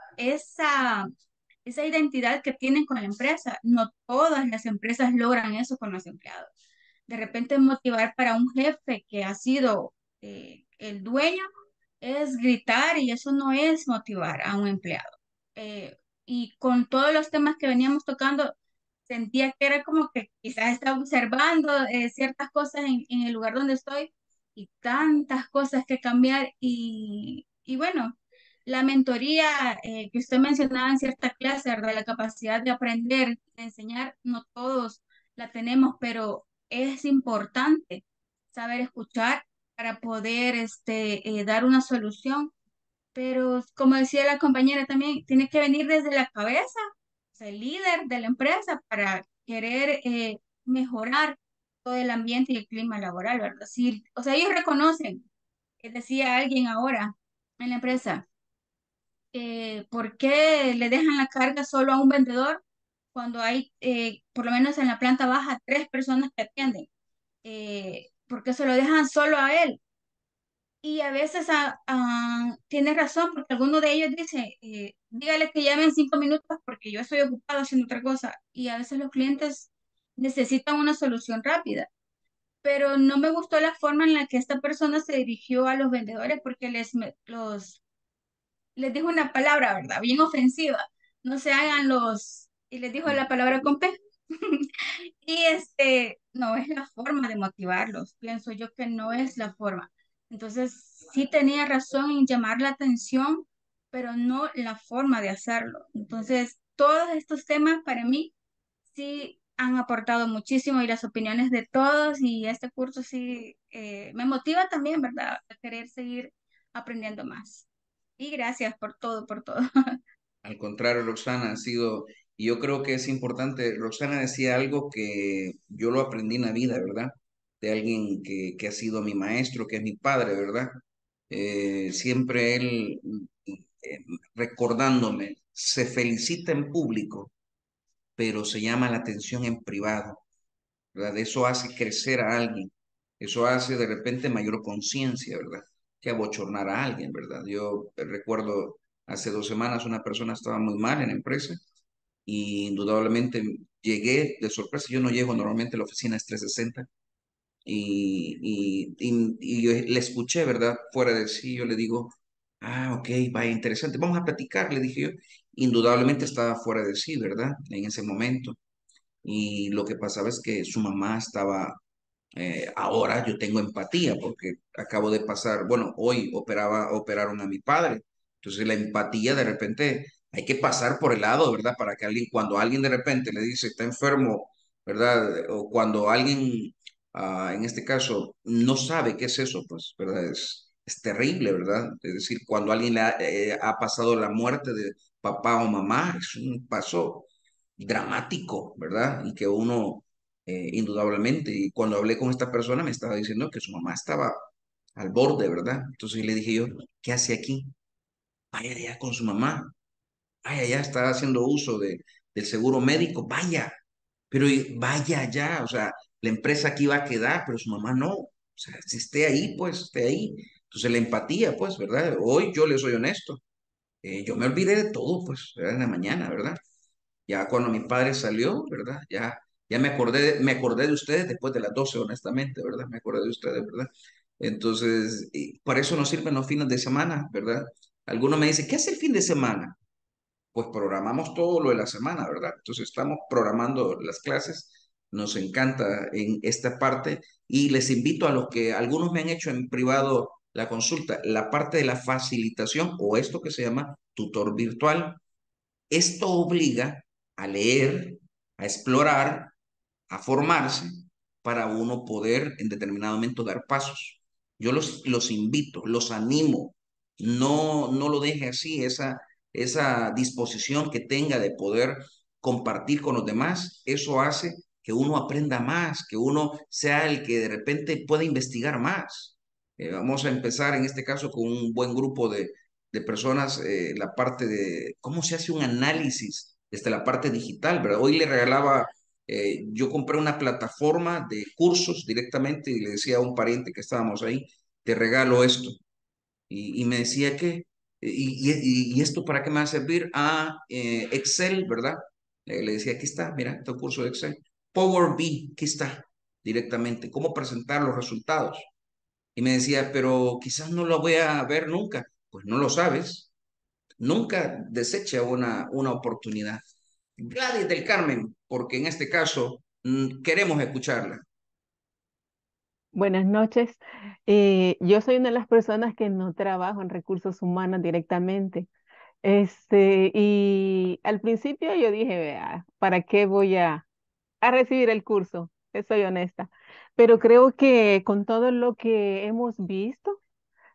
esa identidad que tienen con la empresa. No todas las empresas logran eso con los empleados. De repente motivar para un jefe que ha sido el dueño es gritar y eso no es motivar a un empleado. Eh, y con todos los temas que veníamos tocando, sentía que era como que quizás estaba observando ciertas cosas en el lugar donde estoy y tantas cosas que cambiar y bueno, la mentoría que usted mencionaba en cierta clase, ¿verdad? La capacidad de aprender, de enseñar, no todos la tenemos, pero es importante saber escuchar para poder dar una solución pero como decía la compañera también, tiene que venir desde la cabeza, o sea, el líder de la empresa para querer mejorar todo el ambiente y el clima laboral, ¿verdad? Sí, o sea, ellos reconocen, decía alguien ahora en la empresa, ¿por qué le dejan la carga solo a un vendedor cuando hay, por lo menos en la planta baja, 3 personas que atienden? ¿Por qué se lo dejan solo a él? Y a veces tiene razón, porque alguno de ellos dice, dígale que llamen 5 minutos porque yo estoy ocupado haciendo otra cosa. Y a veces los clientes necesitan una solución rápida. Pero no me gustó la forma en la que esta persona se dirigió a los vendedores porque les dijo una palabra, ¿verdad? Bien ofensiva. No se hagan los... Y les dijo la palabra con P. Y no es la forma de motivarlos. Pienso yo que no es la forma. Entonces, sí tenía razón en llamar la atención, pero no la forma de hacerlo. Entonces, todos estos temas para mí sí han aportado muchísimo y las opiniones de todos y este curso sí me motiva también, ¿verdad? A querer seguir aprendiendo más. Y gracias por todo, por todo. Al contrario, Roxana, ha sido, y yo creo que es importante, Roxana decía algo que yo lo aprendí en la vida, ¿verdad? De alguien que ha sido mi maestro, que es mi padre, ¿verdad? Siempre él recordándome, se felicita en público, pero se llama la atención en privado, ¿verdad? Eso hace crecer a alguien, eso hace de repente mayor conciencia, ¿verdad? Que abochornar a alguien, ¿verdad? Yo recuerdo hace 2 semanas una persona estaba muy mal en la empresa y indudablemente llegué de sorpresa. Yo no llego normalmente a la oficina, es 360 y yo le escuché, ¿verdad? Fuera de sí, yo le digo, ok, vaya, interesante, vamos a platicar, le dije yo. Indudablemente estaba fuera de sí, ¿verdad? En ese momento. Y lo que pasaba es que su mamá estaba, ahora yo tengo empatía porque acabo de pasar, bueno, hoy operaron a mi padre. Entonces la empatía de repente hay que pasar por el lado, ¿verdad? Para que alguien, cuando alguien de repente le dice está enfermo, ¿verdad? O cuando alguien, en este caso, no sabe qué es eso, pues, ¿verdad? Es terrible, ¿verdad? Es decir, cuando alguien ha pasado la muerte de papá o mamá, es un paso dramático, ¿verdad? Y que uno, indudablemente, y cuando hablé con esta persona me estaba diciendo que su mamá estaba al borde, ¿verdad? Entonces le dije yo, ¿qué hace aquí? Vaya ya con su mamá, vaya ya, está haciendo uso del seguro médico, vaya, pero vaya ya, o sea, la empresa aquí va a quedar, pero su mamá no, o sea, si esté ahí, pues esté ahí. Entonces la empatía, pues, ¿verdad? Hoy yo le soy honesto, yo me olvidé de todo, pues, ¿verdad? En la mañana, ¿verdad? Ya cuando mi padre salió, ¿verdad? Ya me acordé de ustedes después de las 12, honestamente, ¿verdad? Me acordé de ustedes, ¿verdad? Entonces, y para eso nos sirven los fines de semana, ¿verdad? Algunos me dicen, ¿qué hace el fin de semana? Pues programamos todo lo de la semana, ¿verdad? Entonces estamos programando las clases, nos encanta en esta parte y les invito a los que algunos me han hecho en privado la consulta, la parte de la facilitación o esto que se llama tutor virtual. Esto obliga a leer, a explorar, a formarse para uno poder en determinado momento dar pasos. Yo los invito, los animo, no lo deje así, esa disposición que tenga de poder compartir con los demás, eso hace que uno aprenda más, que uno sea el que de repente pueda investigar más. Vamos a empezar en este caso con un buen grupo de personas, la parte de cómo se hace un análisis desde la parte digital, ¿verdad? Hoy le regalaba, yo compré una plataforma de cursos directamente y le decía a un pariente que estábamos ahí, te regalo esto. Y me decía que, ¿y esto para qué me va a servir? Excel, ¿verdad? Le decía, aquí está, mira, este curso de Excel. Power BI, aquí está, directamente. ¿Cómo presentar los resultados? Y me decía, pero quizás no lo voy a ver nunca. Pues no lo sabes. Nunca desecha una oportunidad. Gladys del Carmen, porque en este caso queremos escucharla. Buenas noches. Yo soy una de las personas que no trabajo en recursos humanos directamente. Y al principio yo dije, vea, ¿para qué voy a recibir el curso? Soy honesta. Pero creo que con todo lo que hemos visto,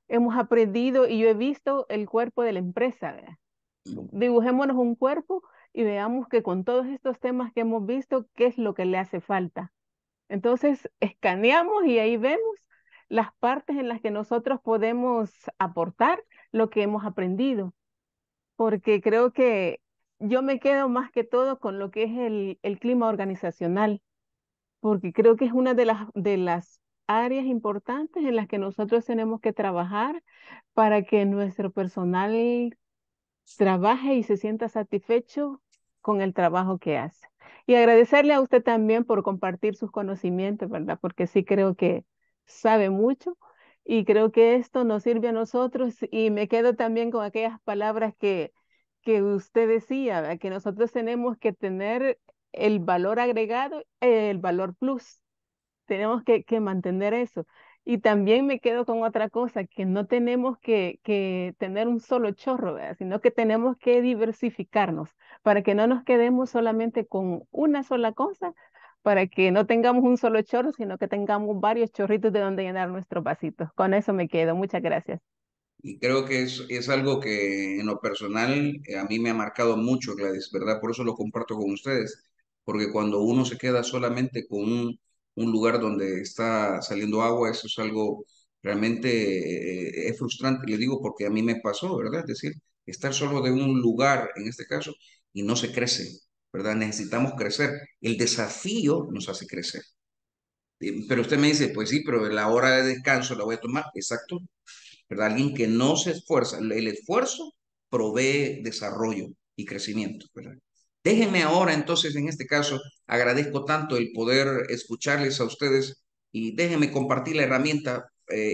hemos aprendido y yo he visto el cuerpo de la empresa, ¿verdad? Dibujémonos un cuerpo y veamos que con todos estos temas que hemos visto, ¿qué es lo que le hace falta? Entonces, escaneamos y ahí vemos las partes en las que nosotros podemos aportar lo que hemos aprendido, porque creo que yo me quedo más que todo con lo que es el clima organizacional, porque creo que es una de las áreas importantes en las que nosotros tenemos que trabajar para que nuestro personal trabaje y se sienta satisfecho con el trabajo que hace. Y agradecerle a usted también por compartir sus conocimientos, ¿verdad? Porque sí creo que sabe mucho y creo que esto nos sirve a nosotros y me quedo también con aquellas palabras que usted decía, ¿verdad? Que nosotros tenemos que tener el valor agregado, el valor plus. Tenemos que mantener eso. Y también me quedo con otra cosa, que no tenemos que tener un solo chorro, ¿verdad? Sino que tenemos que diversificarnos para que no nos quedemos solamente con una sola cosa, para que no tengamos un solo chorro, sino que tengamos varios chorritos de donde llenar nuestros vasitos. Con eso me quedo. Muchas gracias. Y creo que es algo que en lo personal a mí me ha marcado mucho, Gladys, ¿verdad? Por eso lo comparto con ustedes, porque cuando uno se queda solamente con un lugar donde está saliendo agua, eso es algo realmente es frustrante, le digo, porque a mí me pasó, ¿verdad? Es decir, estar solo de un lugar, en este caso, y no se crece, ¿verdad? Necesitamos crecer. El desafío nos hace crecer. Pero usted me dice, pues sí, pero la hora de descanso la voy a tomar, exacto, ¿verdad? Alguien que no se esfuerza. El esfuerzo provee desarrollo y crecimiento, ¿verdad? Déjenme ahora, entonces, en este caso, agradezco tanto el poder escucharles a ustedes y déjenme compartir la herramienta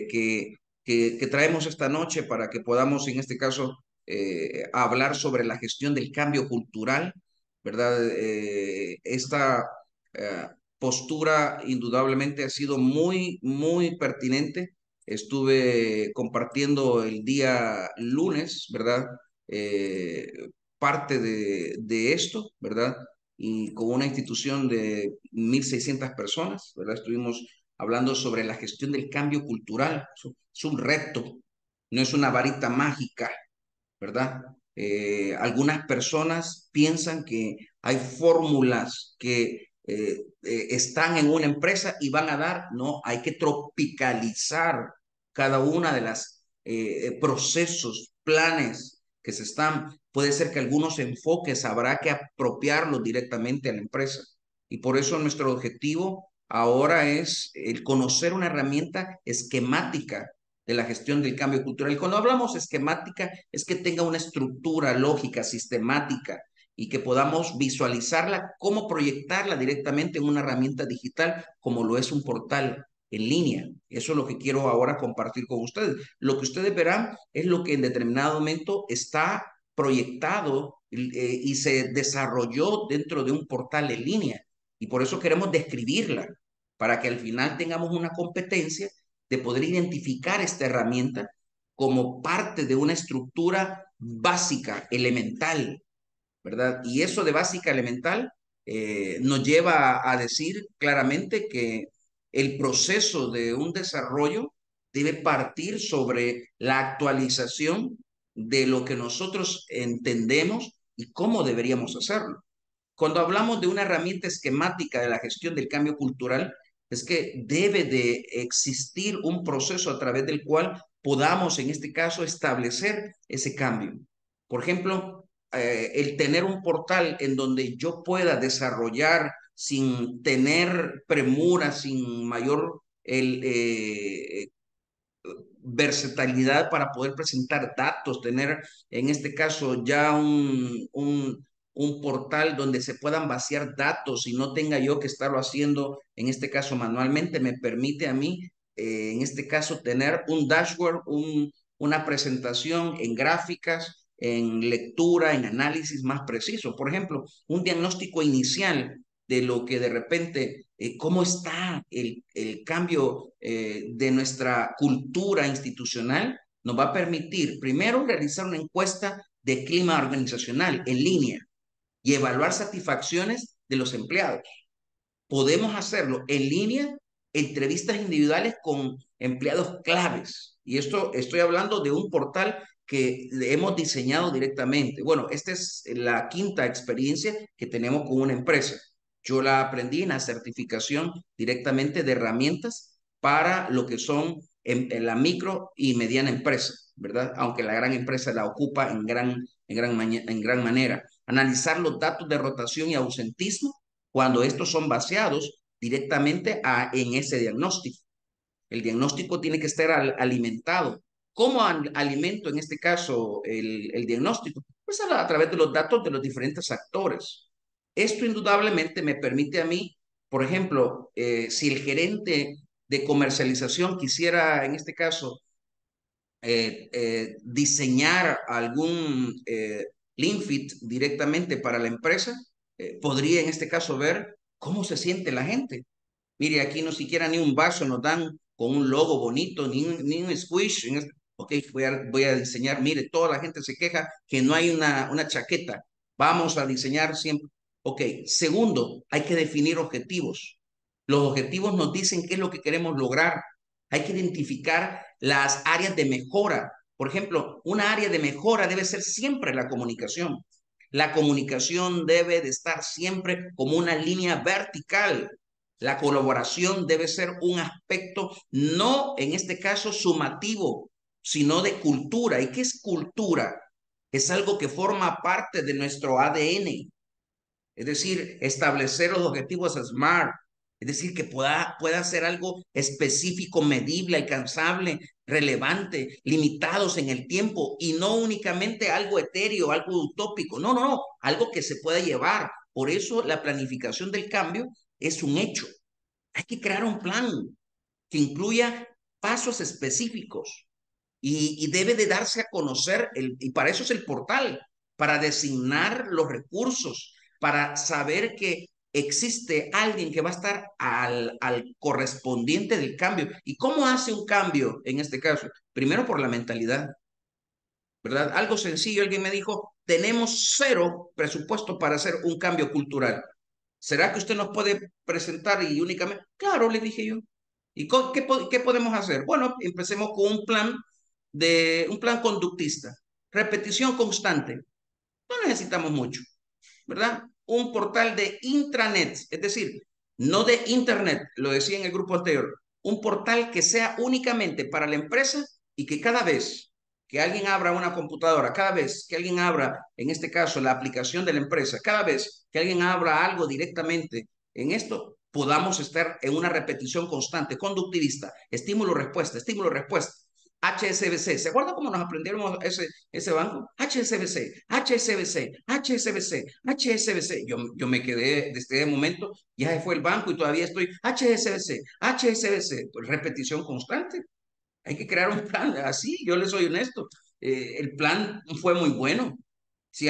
que traemos esta noche para que podamos, en este caso, hablar sobre la gestión del cambio cultural, ¿verdad? Esta eh, postura indudablemente ha sido muy, muy pertinente. Estuve compartiendo el día lunes, ¿verdad? Eh, Parte de esto, ¿verdad? Y con una institución de 1.600 personas, ¿verdad? Estuvimos hablando sobre la gestión del cambio cultural. Es un reto, no es una varita mágica, ¿verdad? Algunas personas piensan que hay fórmulas que están en una empresa y van a dar, no, hay que tropicalizar cada una de las procesos, planes que se están, puede ser que algunos enfoques habrá que apropiarlos directamente a la empresa. Y por eso nuestro objetivo ahora es el conocer una herramienta esquemática de la gestión del cambio cultural. Y cuando hablamos esquemática, es que tenga una estructura lógica, sistemática, y que podamos visualizarla, cómo proyectarla directamente en una herramienta digital, como lo es un portal en línea. Eso es lo que quiero ahora compartir con ustedes. Lo que ustedes verán es lo que en determinado momento está proyectado y se desarrolló dentro de un portal en línea. Y por eso queremos describirla, para que al final tengamos una competencia de poder identificar esta herramienta como parte de una estructura básica, elemental, ¿verdad? Y eso de básica elemental nos lleva a decir claramente que el proceso de un desarrollo debe partir sobre la actualización de lo que nosotros entendemos y cómo deberíamos hacerlo. Cuando hablamos de una herramienta esquemática de la gestión del cambio cultural, es que debe de existir un proceso a través del cual podamos, en este caso, establecer ese cambio. Por ejemplo, el tener un portal en donde yo pueda desarrollar sin tener premura, sin mayor versatilidad para poder presentar datos, tener en este caso ya un portal donde se puedan vaciar datos y no tenga yo que estarlo haciendo, en este caso manualmente, me permite a mí, en este caso, tener un dashboard, una presentación en gráficas, en lectura, en análisis más preciso. Por ejemplo, un diagnóstico inicial de lo que de repente, cómo está el cambio de nuestra cultura institucional, nos va a permitir primero realizar una encuesta de clima organizacional en línea y evaluar satisfacciones de los empleados. Podemos hacerlo en línea entrevistas individuales con empleados claves. Y esto estoy hablando de un portal que hemos diseñado directamente. Bueno, esta es la quinta experiencia que tenemos con una empresa. Yo la aprendí en la certificación directamente de herramientas para lo que son en la micro y mediana empresa, ¿verdad? Aunque la gran empresa la ocupa en gran manera. Analizar los datos de rotación y ausentismo cuando estos son vaciados directamente en ese diagnóstico. El diagnóstico tiene que estar alimentado. ¿Cómo alimento en este caso el diagnóstico? Pues a través de los datos de los diferentes actores. Esto indudablemente me permite a mí, por ejemplo, si el gerente de comercialización quisiera, en este caso, diseñar algún link fit directamente para la empresa, podría en este caso ver cómo se siente la gente. Mire, aquí no siquiera ni un vaso nos dan con un logo bonito, ni un squish. Ok, voy a diseñar, mire, toda la gente se queja que no hay una chaqueta. Vamos a diseñar siempre. Ok, segundo, hay que definir objetivos. Los objetivos nos dicen qué es lo que queremos lograr. Hay que identificar las áreas de mejora. Por ejemplo, una área de mejora debe ser siempre la comunicación. La comunicación debe de estar siempre como una línea vertical. La colaboración debe ser un aspecto, no en este caso sumativo, sino de cultura. ¿Y qué es cultura? Es algo que forma parte de nuestro ADN. Es decir, establecer los objetivos SMART. Es decir, que pueda ser algo específico, medible, alcanzable, relevante, limitados en el tiempo y no únicamente algo etéreo, algo utópico. No, no, no, algo que se pueda llevar. Por eso la planificación del cambio es un hecho. Hay que crear un plan que incluya pasos específicos y debe de darse a conocer, y para eso es el portal, para designar los recursos, para saber que existe alguien que va a estar al correspondiente del cambio. ¿Y cómo hace un cambio en este caso? Primero por la mentalidad, ¿verdad? Algo sencillo, alguien me dijo, tenemos cero presupuesto para hacer un cambio cultural. ¿Será que usted nos puede presentar y únicamente? Claro, le dije yo. ¿Y qué podemos hacer? Bueno, empecemos con un plan conductista. Repetición constante. No necesitamos mucho, ¿verdad? Un portal de intranet, es decir, no de internet, lo decía en el grupo anterior, un portal que sea únicamente para la empresa y que cada vez que alguien abra una computadora, cada vez que alguien abra, en este caso, la aplicación de la empresa, cada vez que alguien abra algo directamente en esto, podamos estar en una repetición constante, conductivista, estímulo-respuesta, estímulo-respuesta. HSBC, ¿se acuerda cómo nos aprendieron ese banco? HSBC, HSBC, HSBC, HSBC. Yo me quedé desde ese momento, ya fue el banco y todavía estoy HSBC, HSBC. Pues repetición constante. Hay que crear un plan así, yo les soy honesto. El plan fue muy bueno. Sí,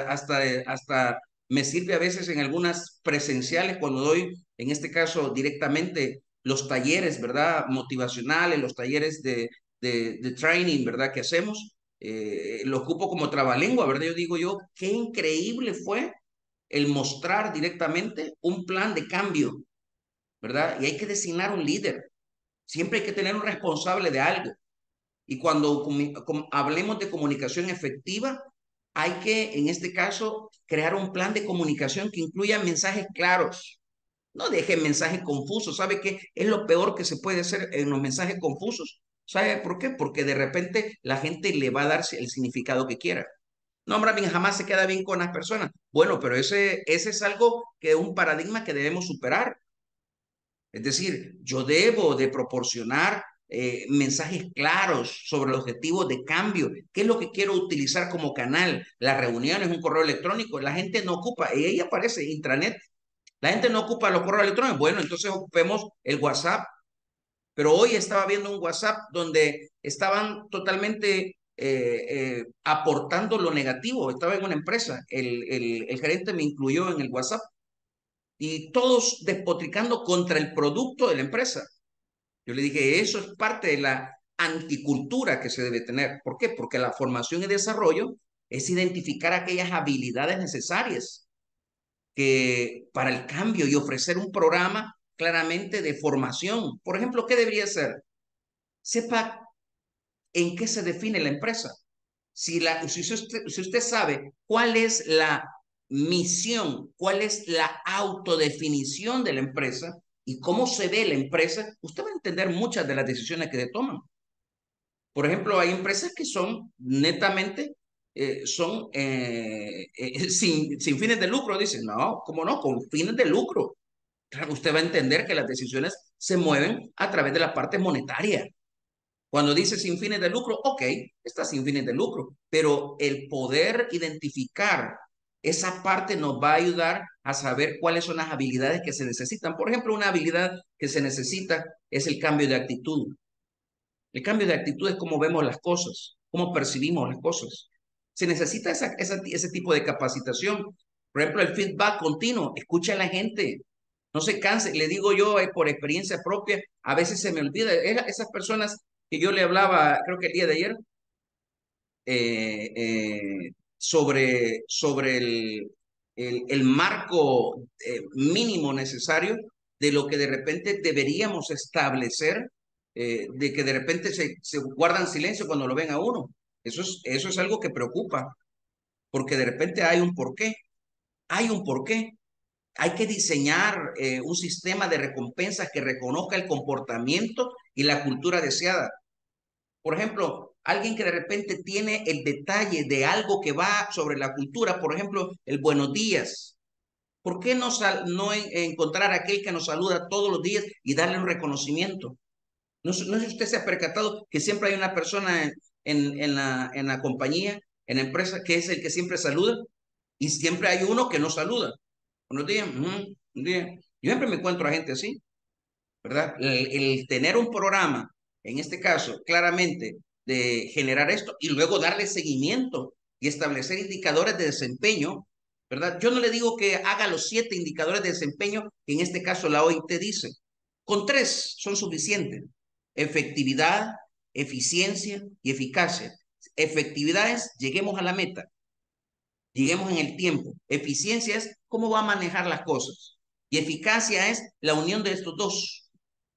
hasta me sirve a veces en algunas presenciales cuando doy, en este caso directamente, los talleres, ¿verdad? Motivacionales, los talleres de training, ¿verdad? Que hacemos. Lo ocupo como trabalengua, ¿verdad? Yo digo yo, qué increíble fue el mostrar directamente un plan de cambio, ¿verdad? Y hay que designar un líder. Siempre hay que tener un responsable de algo. Y cuando hablemos de comunicación efectiva, hay que, en este caso, crear un plan de comunicación que incluya mensajes claros. No dejen mensajes confusos. ¿Sabe qué es lo peor que se puede hacer en los mensajes confusos? ¿Sabe por qué? Porque de repente la gente le va a dar el significado que quiera. No, hombre, jamás se queda bien con las personas. Bueno, pero ese es algo que es un paradigma que debemos superar. Es decir, yo debo de proporcionar mensajes claros sobre el objetivo de cambio. ¿Qué es lo que quiero utilizar como canal? Las reuniones, un correo electrónico. La gente no ocupa, y ahí aparece intranet. La gente no ocupa los correos electrónicos. Bueno, entonces ocupemos el WhatsApp. Pero hoy estaba viendo un WhatsApp donde estaban totalmente aportando lo negativo. Estaba en una empresa. El gerente me incluyó en el WhatsApp y todos despotricando contra el producto de la empresa. Yo le dije, eso es parte de la anticultura que se debe tener. ¿Por qué? Porque la formación y desarrollo es identificar aquellas habilidades necesarias que para el cambio y ofrecer un programa claramente de formación. Por ejemplo, ¿qué debería ser? Sepa en qué se define la empresa. Si usted sabe cuál es la misión, cuál es la autodefinición de la empresa y cómo se ve la empresa, usted va a entender muchas de las decisiones que se toman. Por ejemplo, hay empresas que son netamente, sin fines de lucro. Dicen, no, ¿cómo no? Con fines de lucro. Claro, usted va a entender que las decisiones se mueven a través de la parte monetaria. Cuando dice sin fines de lucro, ok, está sin fines de lucro, pero el poder identificar esa parte nos va a ayudar a saber cuáles son las habilidades que se necesitan. Por ejemplo, una habilidad que se necesita es el cambio de actitud. El cambio de actitud es cómo vemos las cosas, cómo percibimos las cosas. Se necesita ese tipo de capacitación. Por ejemplo, el feedback continuo. Escucha a la gente. No se canse. Le digo yo por experiencia propia, a veces se me olvida. Esas personas que yo le hablaba, creo que el día de ayer, sobre el marco mínimo necesario de lo que de repente deberíamos establecer, de que de repente se guardan silencio cuando lo ven a uno. Eso es algo que preocupa, porque de repente hay un porqué. Hay que diseñar un sistema de recompensas que reconozca el comportamiento y la cultura deseada. Por ejemplo, alguien que de repente tiene el detalle de algo que va sobre la cultura, por ejemplo, el buenos días. ¿Por qué no encontrar a aquel que nos saluda todos los días y darle un reconocimiento? No sé si usted se ha percatado que siempre hay una persona en la compañía, en la empresa, que es el que siempre saluda y siempre hay uno que no saluda. Buenos días, buen día. Yo siempre me encuentro a gente así, ¿verdad? El tener un programa, en este caso, claramente, de generar esto y luego darle seguimiento y establecer indicadores de desempeño, ¿verdad? Yo no le digo que haga los 7 indicadores de desempeño que en este caso la OIT dice. Con 3 son suficientes. Efectividad, eficiencia y eficacia. Efectividad es lleguemos a la meta, lleguemos en el tiempo. Eficiencia es cómo va a manejar las cosas. Y eficacia es la unión de estos dos.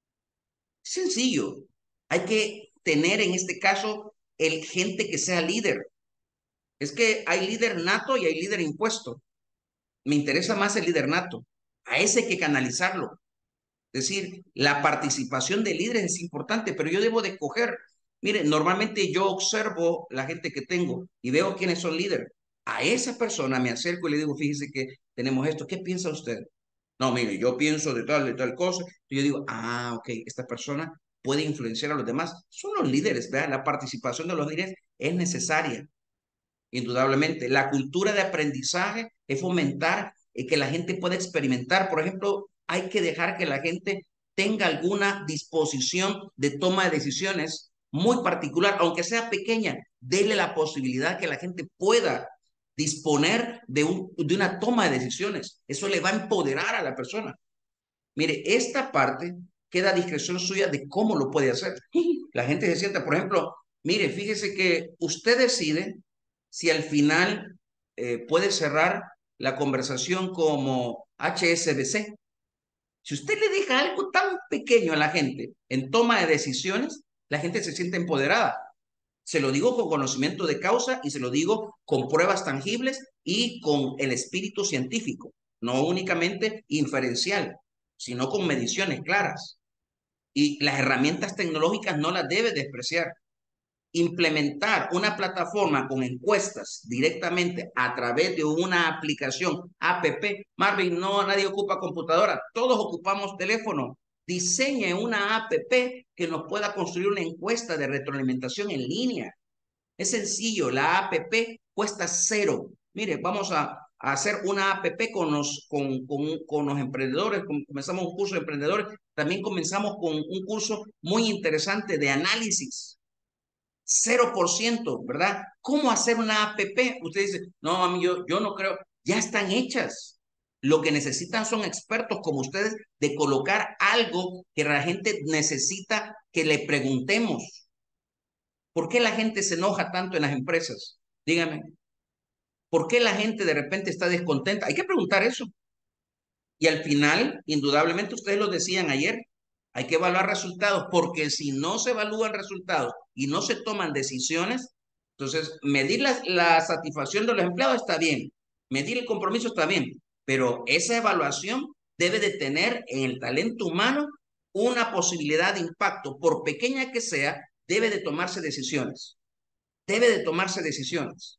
Sencillo. Hay que tener en este caso el gente que sea líder. Es que hay líder nato y hay líder impuesto. Me interesa más el líder nato. A ese hay que canalizarlo. Es decir, la participación de líderes es importante, pero yo debo de escoger. Mire, normalmente yo observo la gente que tengo y veo quiénes son líderes. A esa persona me acerco y le digo, fíjese que tenemos esto, ¿qué piensa usted? No, mire, yo pienso de tal cosa. Y yo digo, ok, esta persona puede influenciar a los demás. Son los líderes, ¿verdad? La participación de los líderes es necesaria, indudablemente. La cultura de aprendizaje es fomentar que la gente pueda experimentar. Por ejemplo, hay que dejar que la gente tenga alguna disposición de toma de decisiones muy particular, aunque sea pequeña. Dele la posibilidad que la gente pueda disponer de una toma de decisiones. Eso le va a empoderar a la persona. Mire, esta parte queda a discreción suya de cómo lo puede hacer. La gente se sienta, por ejemplo, mire, fíjese que usted decide si al final puede cerrar la conversación como HSBC. Si usted le deja algo tan pequeño a la gente en toma de decisiones, la gente se siente empoderada. Se lo digo con conocimiento de causa y se lo digo con pruebas tangibles y con el espíritu científico, no únicamente inferencial, sino con mediciones claras. Y las herramientas tecnológicas no las debe despreciar. Implementar una plataforma con encuestas directamente a través de una aplicación app. Marvin, no, nadie ocupa computadora, todos ocupamos teléfono. Diseñe una app que nos pueda construir una encuesta de retroalimentación en línea. Es sencillo, la app cuesta 0. Mire, vamos a hacer una app con los emprendedores. Comenzamos un curso de emprendedores. También comenzamos con un curso muy interesante de análisis. 0%, ¿verdad? ¿Cómo hacer una app? Usted dice, no, a mí yo no creo. Ya están hechas. Lo que necesitan son expertos como ustedes de colocar algo que la gente necesita que le preguntemos. ¿Por qué la gente se enoja tanto en las empresas? Dígame. ¿Por qué la gente de repente está descontenta? Hay que preguntar eso. Y al final, indudablemente, ustedes lo decían ayer, hay que evaluar resultados, porque si no se evalúan resultados y no se toman decisiones, entonces medir la satisfacción de los empleados está bien, medir el compromiso está bien, pero esa evaluación debe de tener en el talento humano una posibilidad de impacto, por pequeña que sea, debe de tomarse decisiones, debe de tomarse decisiones.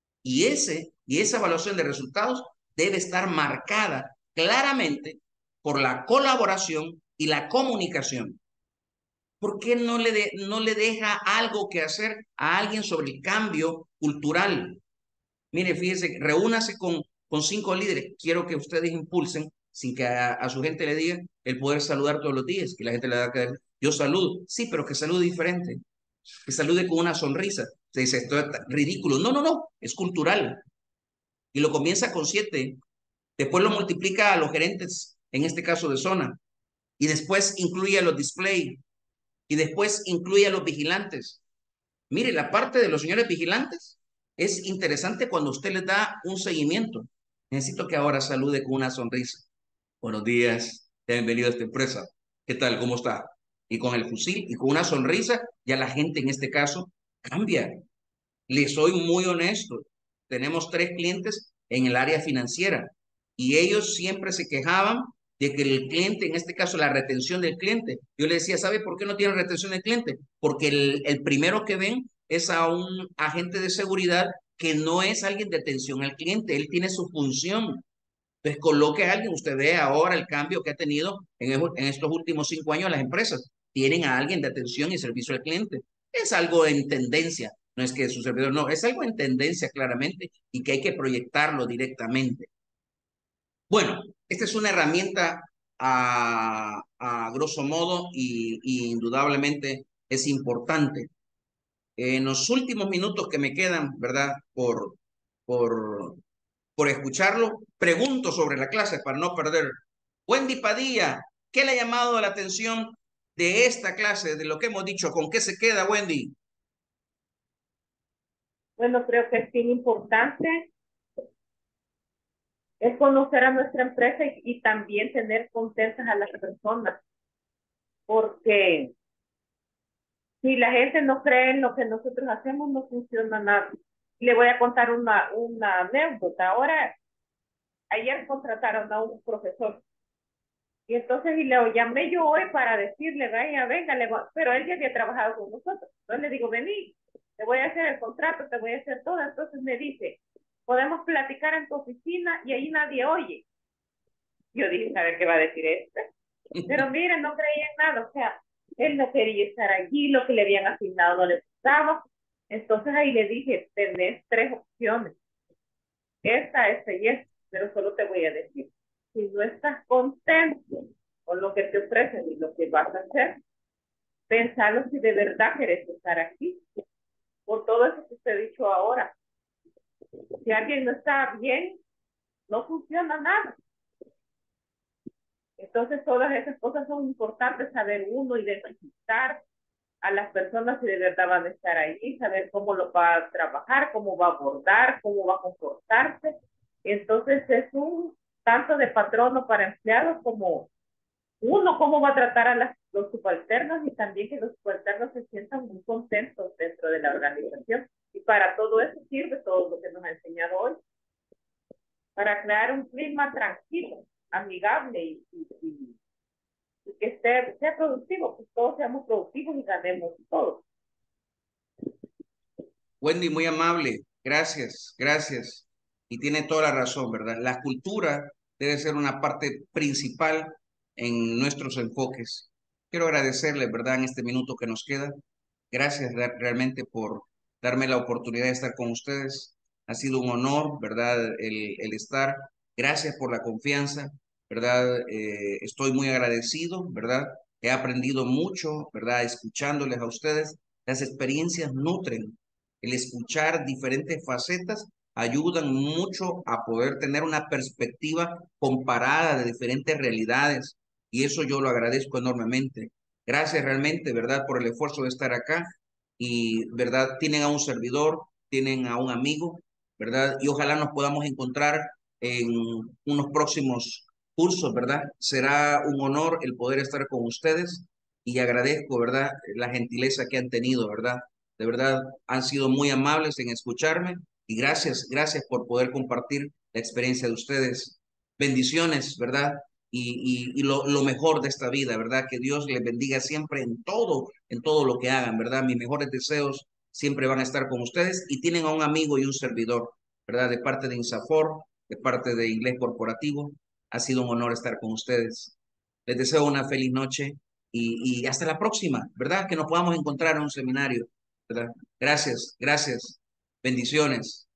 Y esa evaluación de resultados debe estar marcada claramente por la colaboración y la comunicación. ¿Por qué no le deja algo que hacer a alguien sobre el cambio cultural? Mire, fíjese, reúnase con 5 líderes. Quiero que ustedes impulsen, sin que a su gente le diga, el poder saludar todos los días, que la gente le da que yo saludo. Sí, pero que salude diferente, que salude con una sonrisa. Se dice, esto es ridículo. No, no, no, es cultural. Y lo comienza con 7, después lo multiplica a los gerentes, en este caso de zona, y después incluye a los display, y después incluye a los vigilantes. Mire, la parte de los señores vigilantes es interesante cuando usted les da un seguimiento. Necesito que ahora salude con una sonrisa. Buenos días, bienvenido a esta empresa. ¿Qué tal? ¿Cómo está? Y con el fusil y con una sonrisa, ya la gente en este caso cambia. Les soy muy honesto. Tenemos 3 clientes en el área financiera y ellos siempre se quejaban de que el cliente, en este caso la retención del cliente, yo le decía, ¿sabe por qué no tienen retención del cliente? Porque el primero que ven es a un agente de seguridad que no es alguien de atención al cliente, él tiene su función. Entonces coloque a alguien, usted ve ahora el cambio que ha tenido en estos últimos 5 años las empresas, tienen a alguien de atención y servicio al cliente. Es algo en tendencia, no es que su servidor no, es algo en tendencia claramente y que hay que proyectarlo directamente. Bueno, esta es una herramienta a grosso modo y indudablemente es importante. En los últimos minutos que me quedan, ¿verdad? Por, por escucharlo, pregunto sobre la clase para no perder. Wendy Padilla, ¿qué le ha llamado la atención de esta clase, de lo que hemos dicho? ¿Con qué se queda, Wendy? Bueno, creo que es bien importante es conocer a nuestra empresa y también tener contentas a las personas, porque si la gente no cree en lo que nosotros hacemos, no funciona nada. Le voy a contar una anécdota. Ayer contrataron a un profesor y entonces y le llamé yo hoy para decirle, vaya, venga, pero él ya había trabajado con nosotros. Entonces le digo, vení, te voy a hacer el contrato, te voy a hacer todo. Entonces me dice, podemos platicar en tu oficina y ahí nadie oye. Yo dije, a ver qué va a decir este. Pero miren, no creía en nada, o sea, él no quería estar allí, lo que le habían asignado no le gustaba. Entonces ahí le dije, tenés 3 opciones, esta y esta, pero solo te voy a decir, si no estás contento con lo que te ofrecen y lo que vas a hacer, pensalo si de verdad querés estar aquí. Por todo eso que te he dicho ahora, si alguien no está bien, no funciona nada. Entonces todas esas cosas son importantes saber uno, identificar a las personas si de verdad van a estar ahí, saber cómo lo va a trabajar, cómo va a abordar, cómo va a comportarse. Entonces es un tanto de patrono para empleados como uno, cómo va a tratar a los subalternos y también que los subalternos se sientan muy contentos dentro de la organización. Y para todo eso sirve todo lo que nos ha enseñado hoy, para crear un clima tranquilo, amigable y que sea productivo, que todos seamos productivos y ganemos todos. Wendy, muy amable. Gracias, gracias. Y tiene toda la razón, ¿verdad? La cultura debe ser una parte principal en nuestros enfoques. Quiero agradecerle, ¿verdad?, en este minuto que nos queda. Gracias realmente por darme la oportunidad de estar con ustedes. Ha sido un honor, ¿verdad?, el estar. Gracias por la confianza, ¿verdad? Estoy muy agradecido, ¿verdad? He aprendido mucho, ¿verdad?, escuchándoles a ustedes. Las experiencias nutren. El escuchar diferentes facetas ayudan mucho a poder tener una perspectiva comparada de diferentes realidades y eso yo lo agradezco enormemente. Gracias realmente, ¿verdad?, por el esfuerzo de estar acá y, ¿verdad?, tienen a un servidor, tienen a un amigo, ¿verdad? Y ojalá nos podamos encontrar en unos próximos cursos, ¿verdad? Será un honor el poder estar con ustedes y agradezco, ¿verdad? La gentileza que han tenido, ¿verdad? De verdad, han sido muy amables en escucharme y gracias, gracias por poder compartir la experiencia de ustedes. Bendiciones, ¿verdad? Y lo mejor de esta vida, ¿verdad? Que Dios les bendiga siempre en todo lo que hagan, ¿verdad? Mis mejores deseos siempre van a estar con ustedes y tienen a un amigo y un servidor, ¿verdad? De parte de INSAFOR, de parte de Inglés Corporativo. Ha sido un honor estar con ustedes. Les deseo una feliz noche y hasta la próxima, ¿verdad? Que nos podamos encontrar en un seminario, ¿verdad? Gracias, gracias. Bendiciones.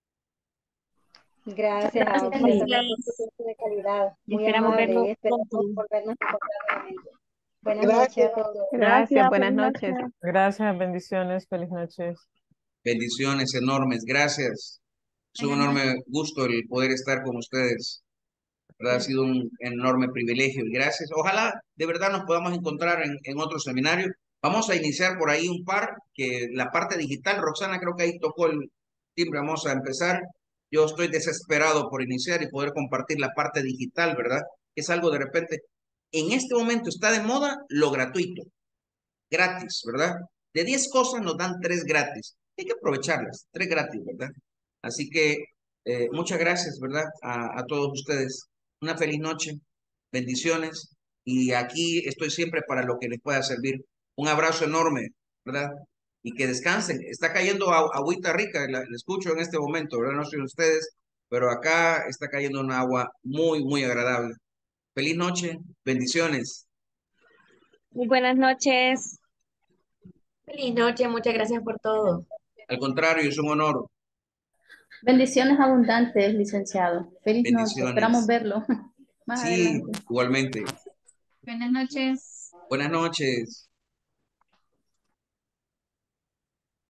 Gracias a Gracias, usted también por su licenciado. tiempo de calidad. Muy Esperamos amable y verlo esperamos pronto. volvernos a encontrar nuevamente. Buenas noches a todos. Gracias, buenas feliz noches. noche. Gracias, bendiciones, feliz noches. Bendiciones enormes. Gracias. Es un Buenas noches. enorme gusto el poder estar con ustedes. ¿Verdad? Ha sido un enorme privilegio y gracias. Ojalá de verdad nos podamos encontrar en otro seminario. Vamos a iniciar por ahí un par, que la parte digital, Roxana creo que ahí tocó el timbre, vamos a empezar. Yo estoy desesperado por iniciar y poder compartir la parte digital, ¿verdad? Es algo de repente, en este momento está de moda lo gratuito, gratis, ¿verdad? De 10 cosas nos dan 3 gratis. Hay que aprovecharlas, 3 gratis, ¿verdad? Así que muchas gracias, ¿verdad? A todos ustedes. Una feliz noche, bendiciones y aquí estoy siempre para lo que les pueda servir. Un abrazo enorme, ¿verdad? Y que descansen. Está cayendo agüita rica, la escucho en este momento, ¿verdad? No sé ustedes, pero acá está cayendo un agua muy, muy agradable. Feliz noche, bendiciones. Muy buenas noches. Feliz noche, muchas gracias por todo. Al contrario, es un honor. Bendiciones abundantes, licenciado. Feliz noche. Esperamos Bendiciones. verlo más Sí, adelante. igualmente. Buenas noches. Buenas noches.